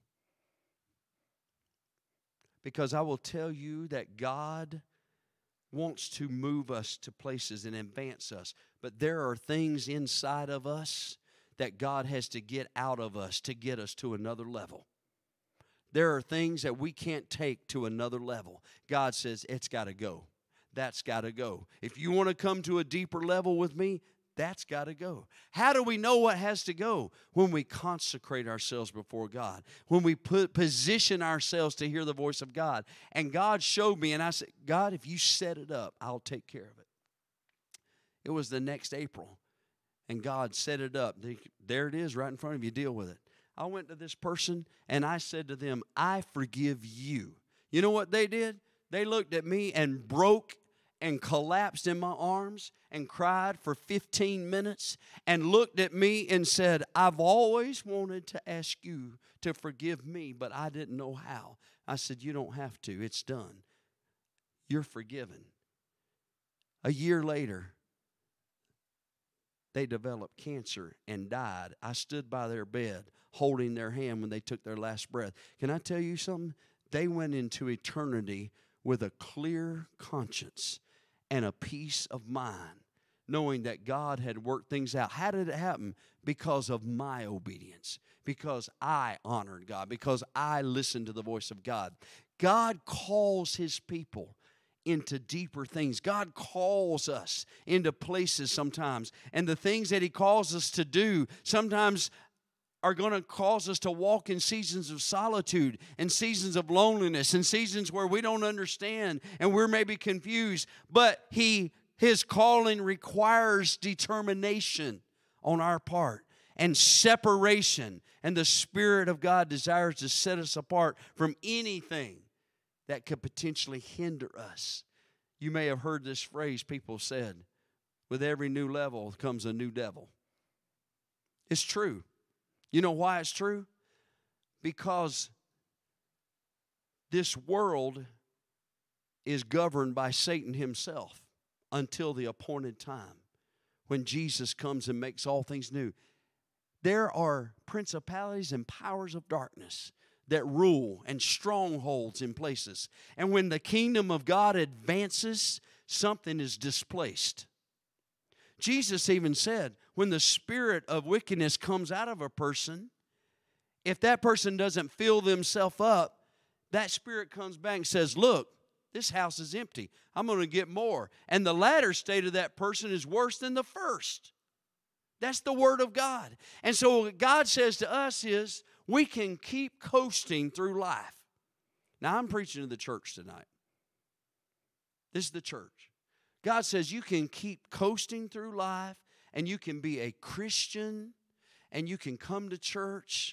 Because I will tell you that God wants to move us to places and advance us. But there are things inside of us that God has to get out of us to get us to another level. There are things that we can't take to another level. God says, it's got to go. That's got to go. If you want to come to a deeper level with me, that's got to go. How do we know what has to go? When we consecrate ourselves before God. When we put, position ourselves to hear the voice of God. And God showed me, and I said, God, if you set it up, I'll take care of it. It was the next April. And God set it up. There it is right in front of you. Deal with it. I went to this person and I said to them, I forgive you. You know what they did? They looked at me and broke and collapsed in my arms and cried for fifteen minutes and looked at me and said, I've always wanted to ask you to forgive me, but I didn't know how. I said, you don't have to. It's done. You're forgiven. A year later, they developed cancer and died. I stood by their bed holding their hand when they took their last breath. Can I tell you something? They went into eternity with a clear conscience and a peace of mind knowing that God had worked things out. How did it happen? Because of my obedience, because I honored God, because I listened to the voice of God. God calls His people into deeper things. God calls us into places sometimes, and the things that He calls us to do sometimes are going to cause us to walk in seasons of solitude and seasons of loneliness and seasons where we don't understand and we're maybe confused. But he, His calling requires determination on our part and separation. And the Spirit of God desires to set us apart from anything that could potentially hinder us. You may have heard this phrase people said, with every new level comes a new devil. It's true. You know why it's true? Because this world is governed by Satan himself until the appointed time when Jesus comes and makes all things new. There are principalities and powers of darkness that rule and strongholds in places. And when the kingdom of God advances, something is displaced. Jesus even said, when the spirit of wickedness comes out of a person, if that person doesn't fill themselves up, that spirit comes back and says, look, this house is empty. I'm going to get more. And the latter state of that person is worse than the first. That's the word of God. And so what God says to us is, we can keep coasting through life. Now, I'm preaching to the church tonight. This is the church. God says you can keep coasting through life, and you can be a Christian, and you can come to church,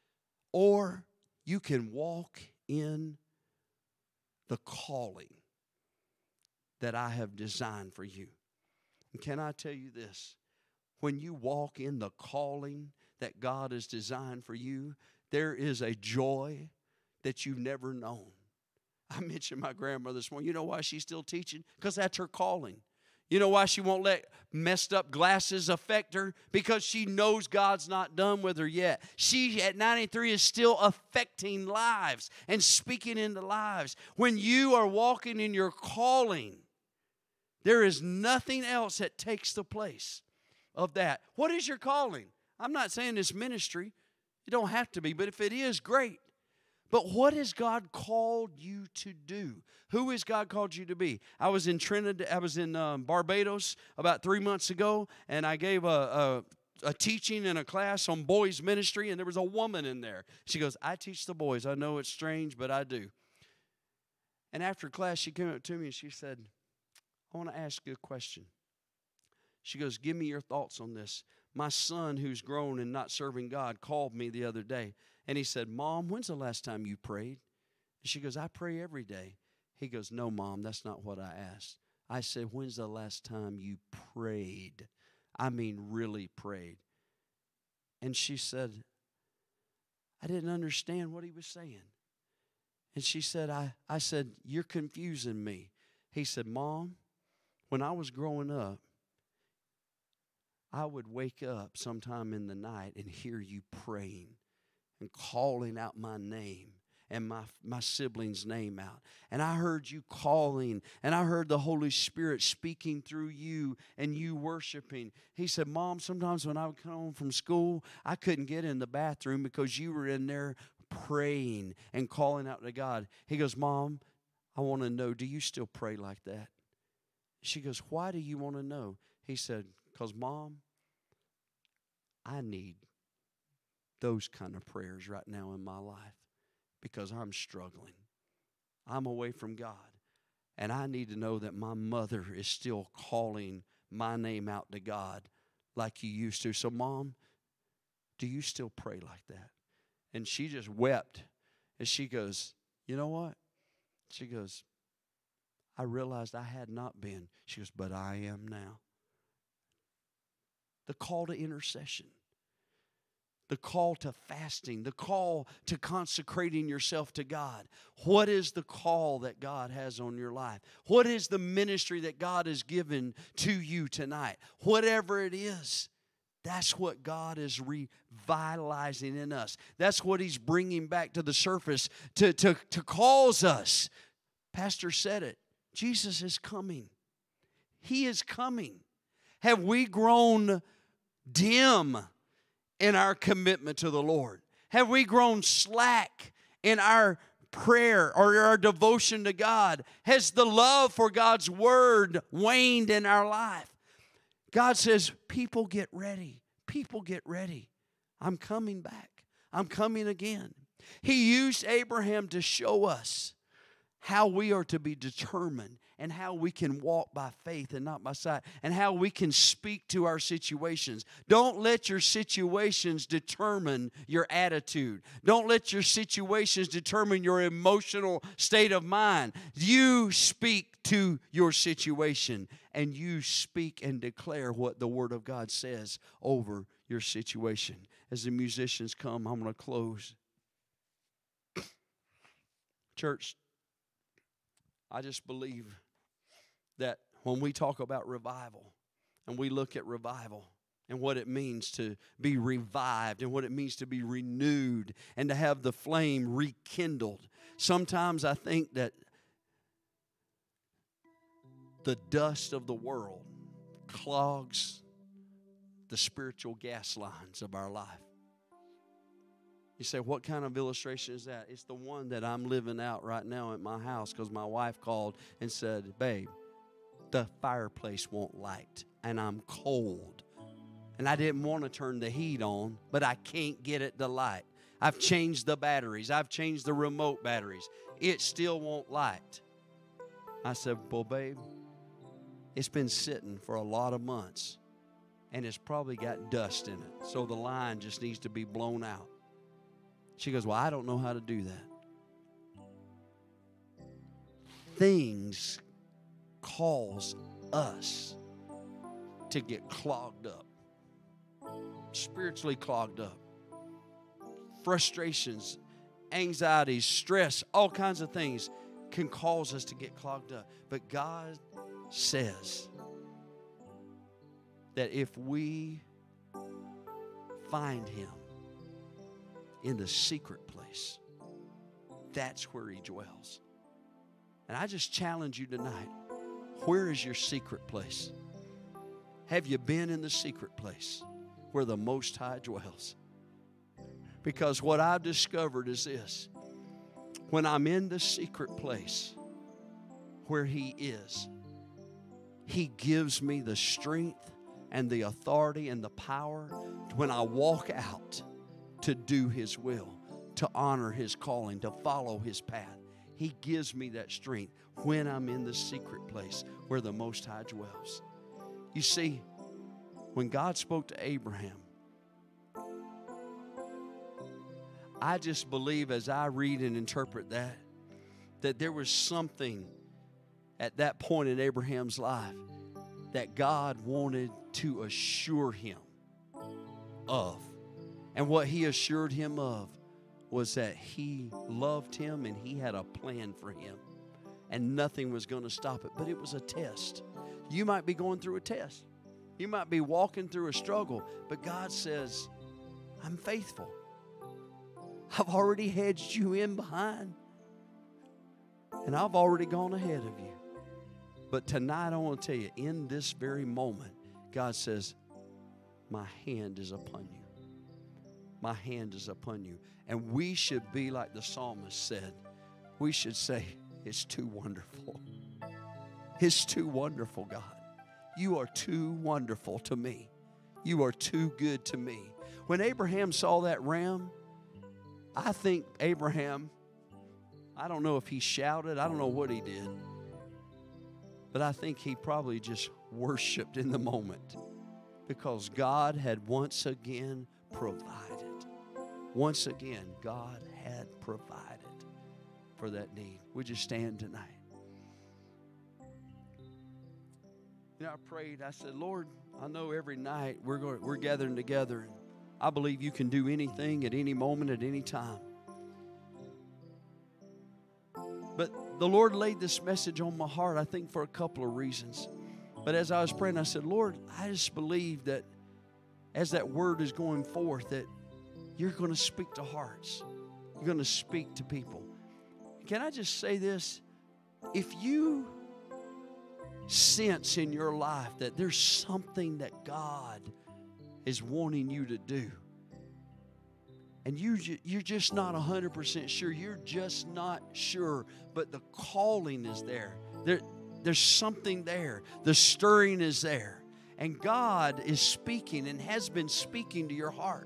or you can walk in the calling that I have designed for you. And can I tell you this? When you walk in the calling that God has designed for you, there is a joy that you've never known. I mentioned my grandmother this morning. You know why she's still teaching? Because that's her calling. You know why she won't let messed up glasses affect her? Because she knows God's not done with her yet. She, at ninety-three, is still affecting lives and speaking into lives. When you are walking in your calling, there is nothing else that takes the place of that. What is your calling? I'm not saying it's ministry. You don't have to be, but if it is, great. But what has God called you to do? Who has God called you to be? I was in Trinidad. I was in um, Barbados about three months ago, and I gave a, a, a teaching in a class on boys ministry, and there was a woman in there. She goes, I teach the boys. I know it's strange, but I do. And after class, she came up to me and she said, I want to ask you a question. She goes, give me your thoughts on this. My son, who's grown and not serving God, called me the other day. And he said, Mom, when's the last time you prayed? And she goes, I pray every day. He goes, no, Mom, that's not what I asked. I said, when's the last time you prayed? I mean, really prayed. And she said, I didn't understand what he was saying. And she said, I, I said, you're confusing me. He said, Mom, when I was growing up, I would wake up sometime in the night and hear you praying and calling out my name and my, my sibling's name out. And I heard you calling, and I heard the Holy Spirit speaking through you and you worshiping. He said, Mom, sometimes when I would come home from school, I couldn't get in the bathroom because you were in there praying and calling out to God. He goes, Mom, I want to know, do you still pray like that? She goes, why do you want to know? He said, because, Mom, I need those kind of prayers right now in my life because I'm struggling. I'm away from God, and I need to know that my mother is still calling my name out to God like you used to. So, Mom, do you still pray like that? And she just wept, and she goes, you know what? She goes, I realized I had not been. She goes, but I am now. The call to intercession, the call to fasting, the call to consecrating yourself to God. What is the call that God has on your life? What is the ministry that God has given to you tonight? Whatever it is, that's what God is revitalizing in us. That's what He's bringing back to the surface to, to, to cause us. Pastor said it. Jesus is coming. He is coming. Have we grown dim in our commitment to the Lord? Have we grown slack in our prayer or our devotion to God? Has the love for God's word waned in our life? God says, people get ready. People get ready. I'm coming back. I'm coming again. He used Abraham to show us how we are to be determined and how we can walk by faith and not by sight, and how we can speak to our situations. Don't let your situations determine your attitude. Don't let your situations determine your emotional state of mind. You speak to your situation, and you speak and declare what the Word of God says over your situation. As the musicians come, I'm going to close. Church, I just believe that when we talk about revival and we look at revival and what it means to be revived and what it means to be renewed and to have the flame rekindled, sometimes I think that the dust of the world clogs the spiritual gas lines of our life. You say, what kind of illustration is that? It's the one that I'm living out right now at my house, because my wife called and said, babe, the fireplace won't light and I'm cold. And I didn't want to turn the heat on, but I can't get it to light. I've changed the batteries. I've changed the remote batteries. It still won't light. I said, well, babe, it's been sitting for a lot of months and it's probably got dust in it. So the line just needs to be blown out. She goes, well, I don't know how to do that. Things cause us to get clogged up, spiritually clogged up. Frustrations, anxieties, stress, all kinds of things can cause us to get clogged up. But God says that if we find Him in the secret place, that's where He dwells. And I just challenge you tonight, where is your secret place? Have you been in the secret place where the Most High dwells? Because what I've discovered is this: when I'm in the secret place where He is, He gives me the strength and the authority and the power when I walk out to do His will, to honor His calling, to follow His path. He gives me that strength when I'm in the secret place where the Most High dwells. You see, when God spoke to Abraham, I just believe, as I read and interpret that, that there was something at that point in Abraham's life that God wanted to assure him of. And what He assured him of was that He loved him and He had a plan for him. And nothing was going to stop it. But it was a test. You might be going through a test. You might be walking through a struggle. But God says, I'm faithful. I've already hedged you in behind. And I've already gone ahead of you. But tonight I want to tell you, in this very moment, God says, my hand is upon you. My hand is upon you. And we should be like the psalmist said. We should say, it's too wonderful. It's too wonderful, God. You are too wonderful to me. You are too good to me. When Abraham saw that ram, I think Abraham, I don't know if he shouted. I don't know what he did. But I think he probably just worshiped in the moment, because God had once again provided. Once again, God had provided for that need. Would you stand tonight? You know, I prayed. I said, Lord, I know every night we're going, we're gathering together, and I believe you can do anything at any moment, at any time. But the Lord laid this message on my heart, I think, for a couple of reasons. But as I was praying, I said, Lord, I just believe that as that word is going forth, that you're going to speak to hearts. You're going to speak to people. Can I just say this? If you sense in your life that there's something that God is wanting you to do, and you, you're just not one hundred percent sure, you're just not sure, but the calling is there. There, there's something there. The stirring is there. And God is speaking and has been speaking to your heart.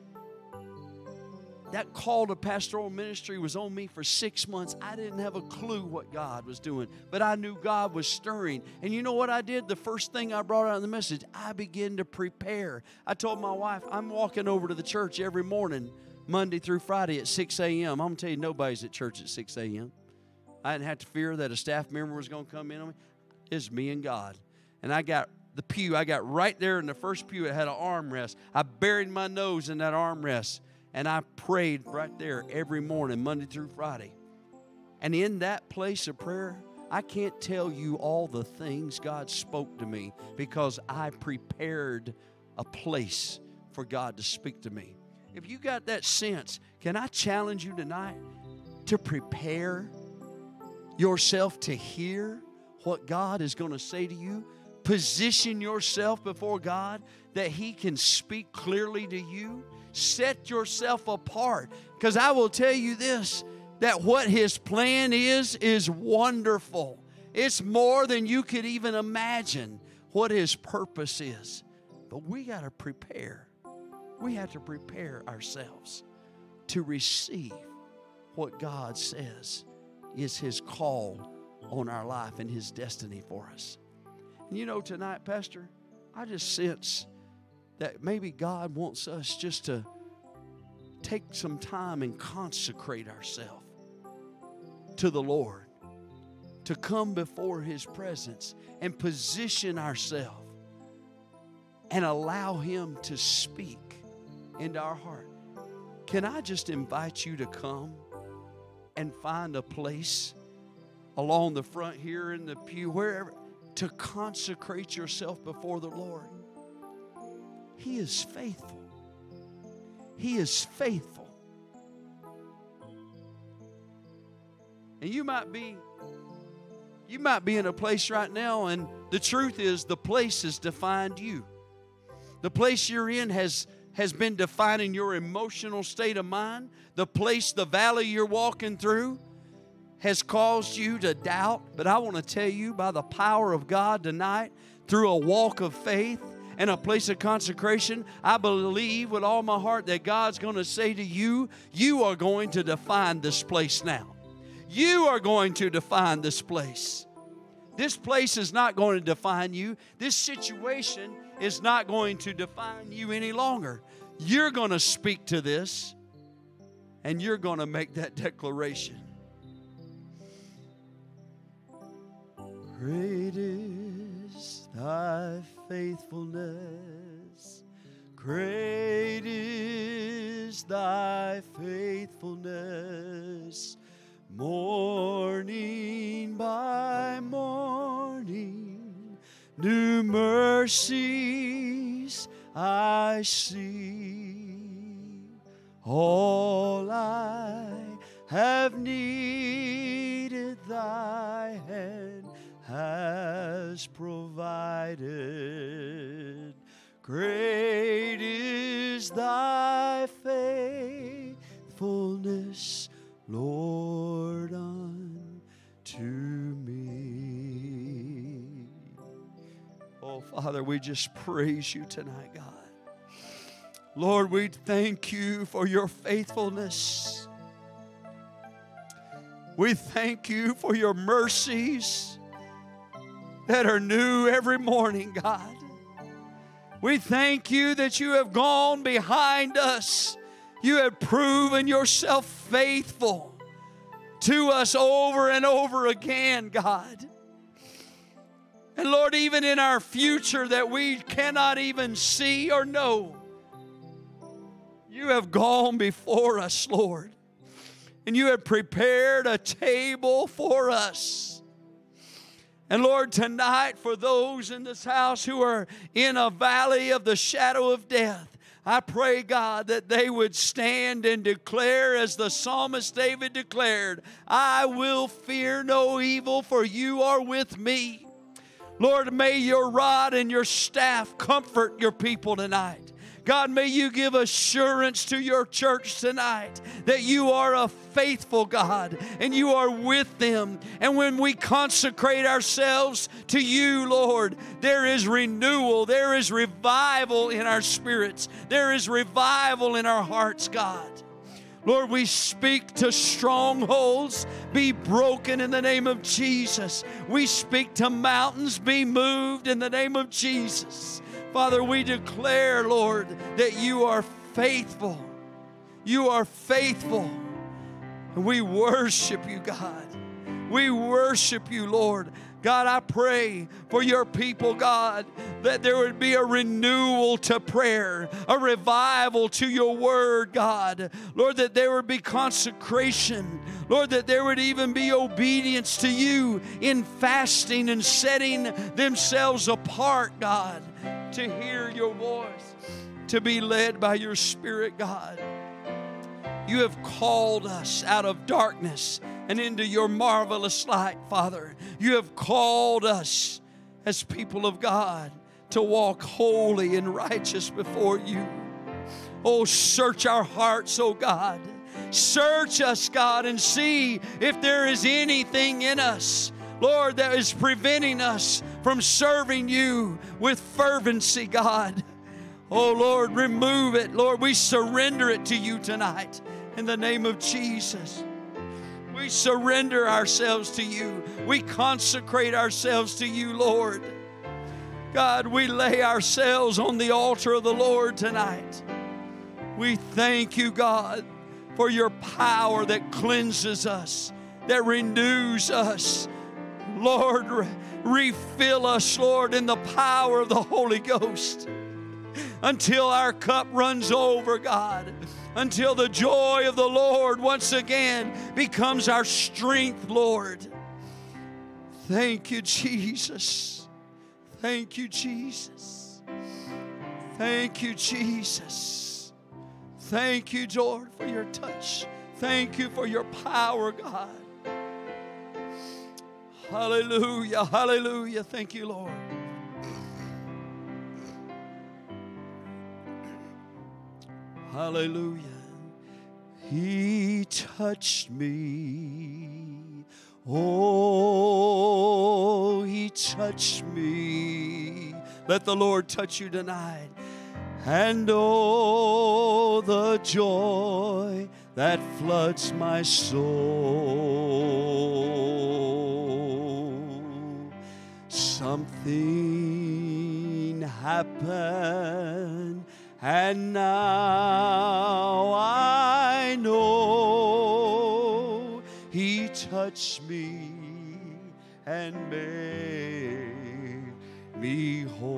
That call to pastoral ministry was on me for six months. I didn't have a clue what God was doing, but I knew God was stirring. And you know what I did? The first thing I brought out in the message, I began to prepare. I told my wife, I'm walking over to the church every morning, Monday through Friday at six a.m. I'm going to tell you, nobody's at church at six a.m. I didn't have to fear that a staff member was going to come in on me. It's me and God. And I got the pew. I got right there in the first pew. It had an armrest. I buried my nose in that armrest. And I prayed right there every morning, Monday through Friday. And in that place of prayer, I can't tell you all the things God spoke to me because I prepared a place for God to speak to me. If you got that sense, can I challenge you tonight to prepare yourself to hear what God is going to say to you? Position yourself before God that He can speak clearly to you. Set yourself apart. Because I will tell you this, that what His plan is, is wonderful. It's more than you could even imagine what His purpose is. But we got to prepare. We have to prepare ourselves to receive what God says is His call on our life and His destiny for us. And you know, tonight, Pastor, I just sense that maybe God wants us just to take some time and consecrate ourselves to the Lord, to come before His presence and position ourselves and allow Him to speak into our heart. Can I just invite you to come and find a place along the front here in the pew, wherever, to consecrate yourself before the Lord? He is faithful. He is faithful. And you might be, you might be in a place right now, and the truth is the place has defined you. The place you're in has, has been defining your emotional state of mind. The place, the valley you're walking through has caused you to doubt. But I want to tell you, by the power of God tonight, through a walk of faith and a place of consecration, I believe with all my heart that God's going to say to you, you are going to define this place now. You are going to define this place. This place is not going to define you. This situation is not going to define you any longer. You're going to speak to this, and you're going to make that declaration. Great is thy faithfulness. Great is thy faithfulness. Morning by morning, new mercies I see. All I have needed, thy hand has provided. Great is thy faithfulness, Lord, unto me. Oh, Father, we just praise you tonight, God. Lord, we thank you for your faithfulness. We thank you for your mercies that are new every morning, God. We thank you that you have gone behind us. You have proven yourself faithful to us over and over again, God. And Lord, even in our future that we cannot even see or know, you have gone before us, Lord. And you have prepared a table for us. And Lord, tonight for those in this house who are in a valley of the shadow of death, I pray, God, that they would stand and declare as the psalmist David declared, I will fear no evil, for you are with me. Lord, may your rod and your staff comfort your people tonight. God, may you give assurance to your church tonight that you are a faithful God and you are with them. And when we consecrate ourselves to you, Lord, there is renewal, there is revival in our spirits, there is revival in our hearts, God. Lord, we speak to strongholds, be broken in the name of Jesus. We speak to mountains, be moved in the name of Jesus. Father, we declare, Lord, that you are faithful. You are faithful. And we worship you, God. We worship you, Lord. God, I pray for your people, God, that there would be a renewal to prayer, a revival to your word, God. Lord, that there would be consecration. Lord, that there would even be obedience to you in fasting and setting themselves apart, God, to hear your voice, to be led by your Spirit, God. You have called us out of darkness and into your marvelous light, Father. You have called us as people of God to walk holy and righteous before you. Oh, search our hearts, oh God. Search us, God, and see if there is anything in us, Lord, that is preventing us from serving you with fervency, God. Oh, Lord, remove it. Lord, we surrender it to you tonight in the name of Jesus. We surrender ourselves to you. We consecrate ourselves to you, Lord. God, we lay ourselves on the altar of the Lord tonight. We thank you, God, for your power that cleanses us, that renews us. Lord, re- refill us, Lord, in the power of the Holy Ghost until our cup runs over, God, until the joy of the Lord once again becomes our strength, Lord. Thank you, Jesus. Thank you, Jesus. Thank you, Jesus. Thank you, Lord, for your touch. Thank you for your power, God. Hallelujah, hallelujah. Thank you, Lord. Hallelujah. He touched me. Oh, he touched me. Let the Lord touch you tonight. And oh, the joy that floods my soul. Something happened, and now I know he touched me and made me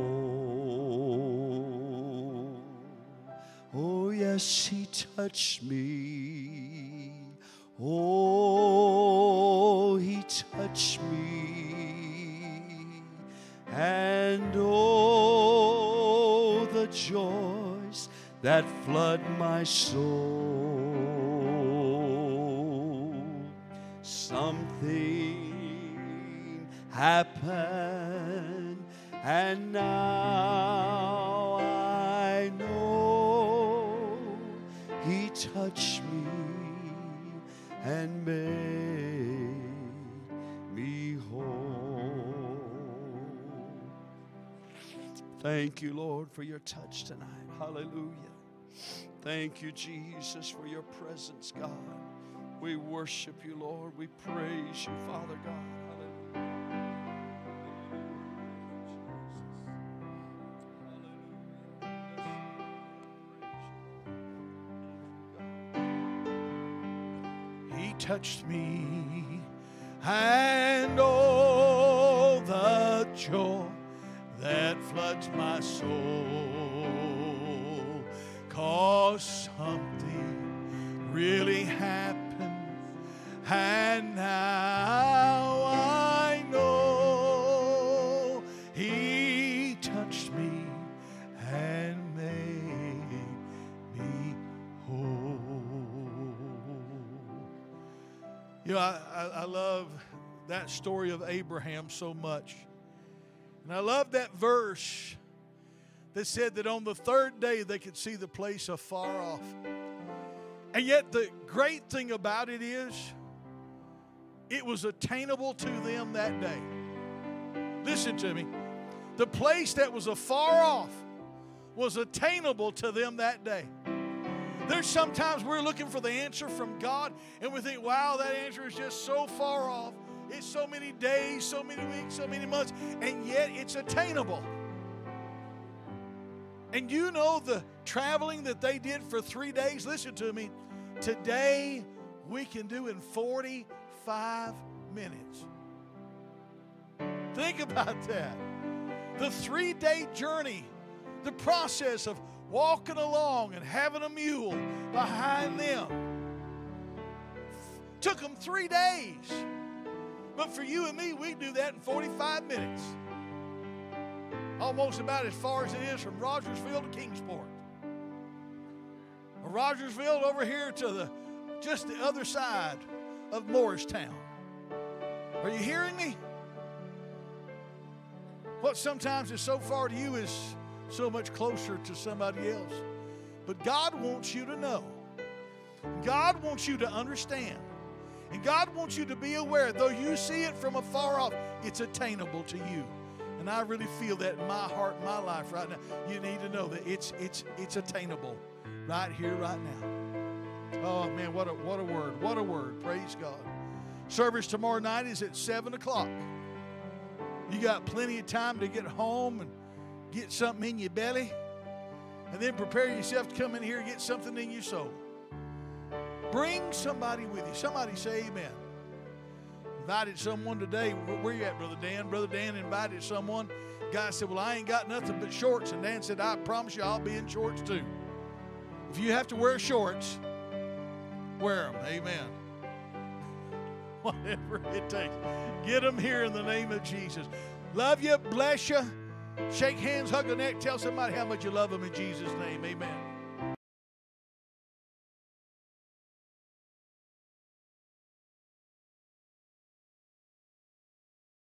whole. Oh, yes, he touched me. Oh, he touched me. And oh, the joys that flood my soul. Something happened, and now I know he touched me and made me whole. Thank you, Lord, for your touch tonight. Hallelujah. Thank you, Jesus, for your presence, God. We worship you, Lord. We praise you, Father God. Hallelujah. He touched me, and oh, the joy that floods my soul, 'cause something really happened, and now I know he touched me and made me whole. You know, I, I, I love that story of Abraham so much. And I love that verse that said that on the third day they could see the place afar off. And yet the great thing about it is it was attainable to them that day. Listen to me. The place that was afar off was attainable to them that day. There's sometimes we're looking for the answer from God and we think, wow, that answer is just so far off. It's so many days, so many weeks, so many months, and yet it's attainable. And you know the traveling that they did for three days? Listen to me. Today we can do in forty-five minutes. Think about that. The three-day journey, the process of walking along and having a mule behind them, took them three days. But for you and me, we do that in forty-five minutes. Almost about as far as it is from Rogersville to Kingsport. Or Rogersville over here to the just the other side of Morristown. Are you hearing me? What sometimes is so far to you is so much closer to somebody else. But God wants you to know. God wants you to understand. And God wants you to be aware, though you see it from afar off, it's attainable to you. And I really feel that in my heart, in my life right now. You need to know that it's it's it's attainable right here, right now. Oh man, what a what a word, what a word. Praise God. Service tomorrow night is at seven o'clock. You got plenty of time to get home and get something in your belly, and then prepare yourself to come in here and get something in your soul. Bring somebody with you. Somebody say amen. Invited someone today. Where you at, Brother Dan? Brother Dan invited someone. Guy said, well, I ain't got nothing but shorts. And Dan said, I promise you I'll be in shorts too. If you have to wear shorts, wear them. Amen. Whatever it takes. Get them here in the name of Jesus. Love you. Bless you. Shake hands, hug the neck. Tell somebody how much you love them in Jesus' name. Amen.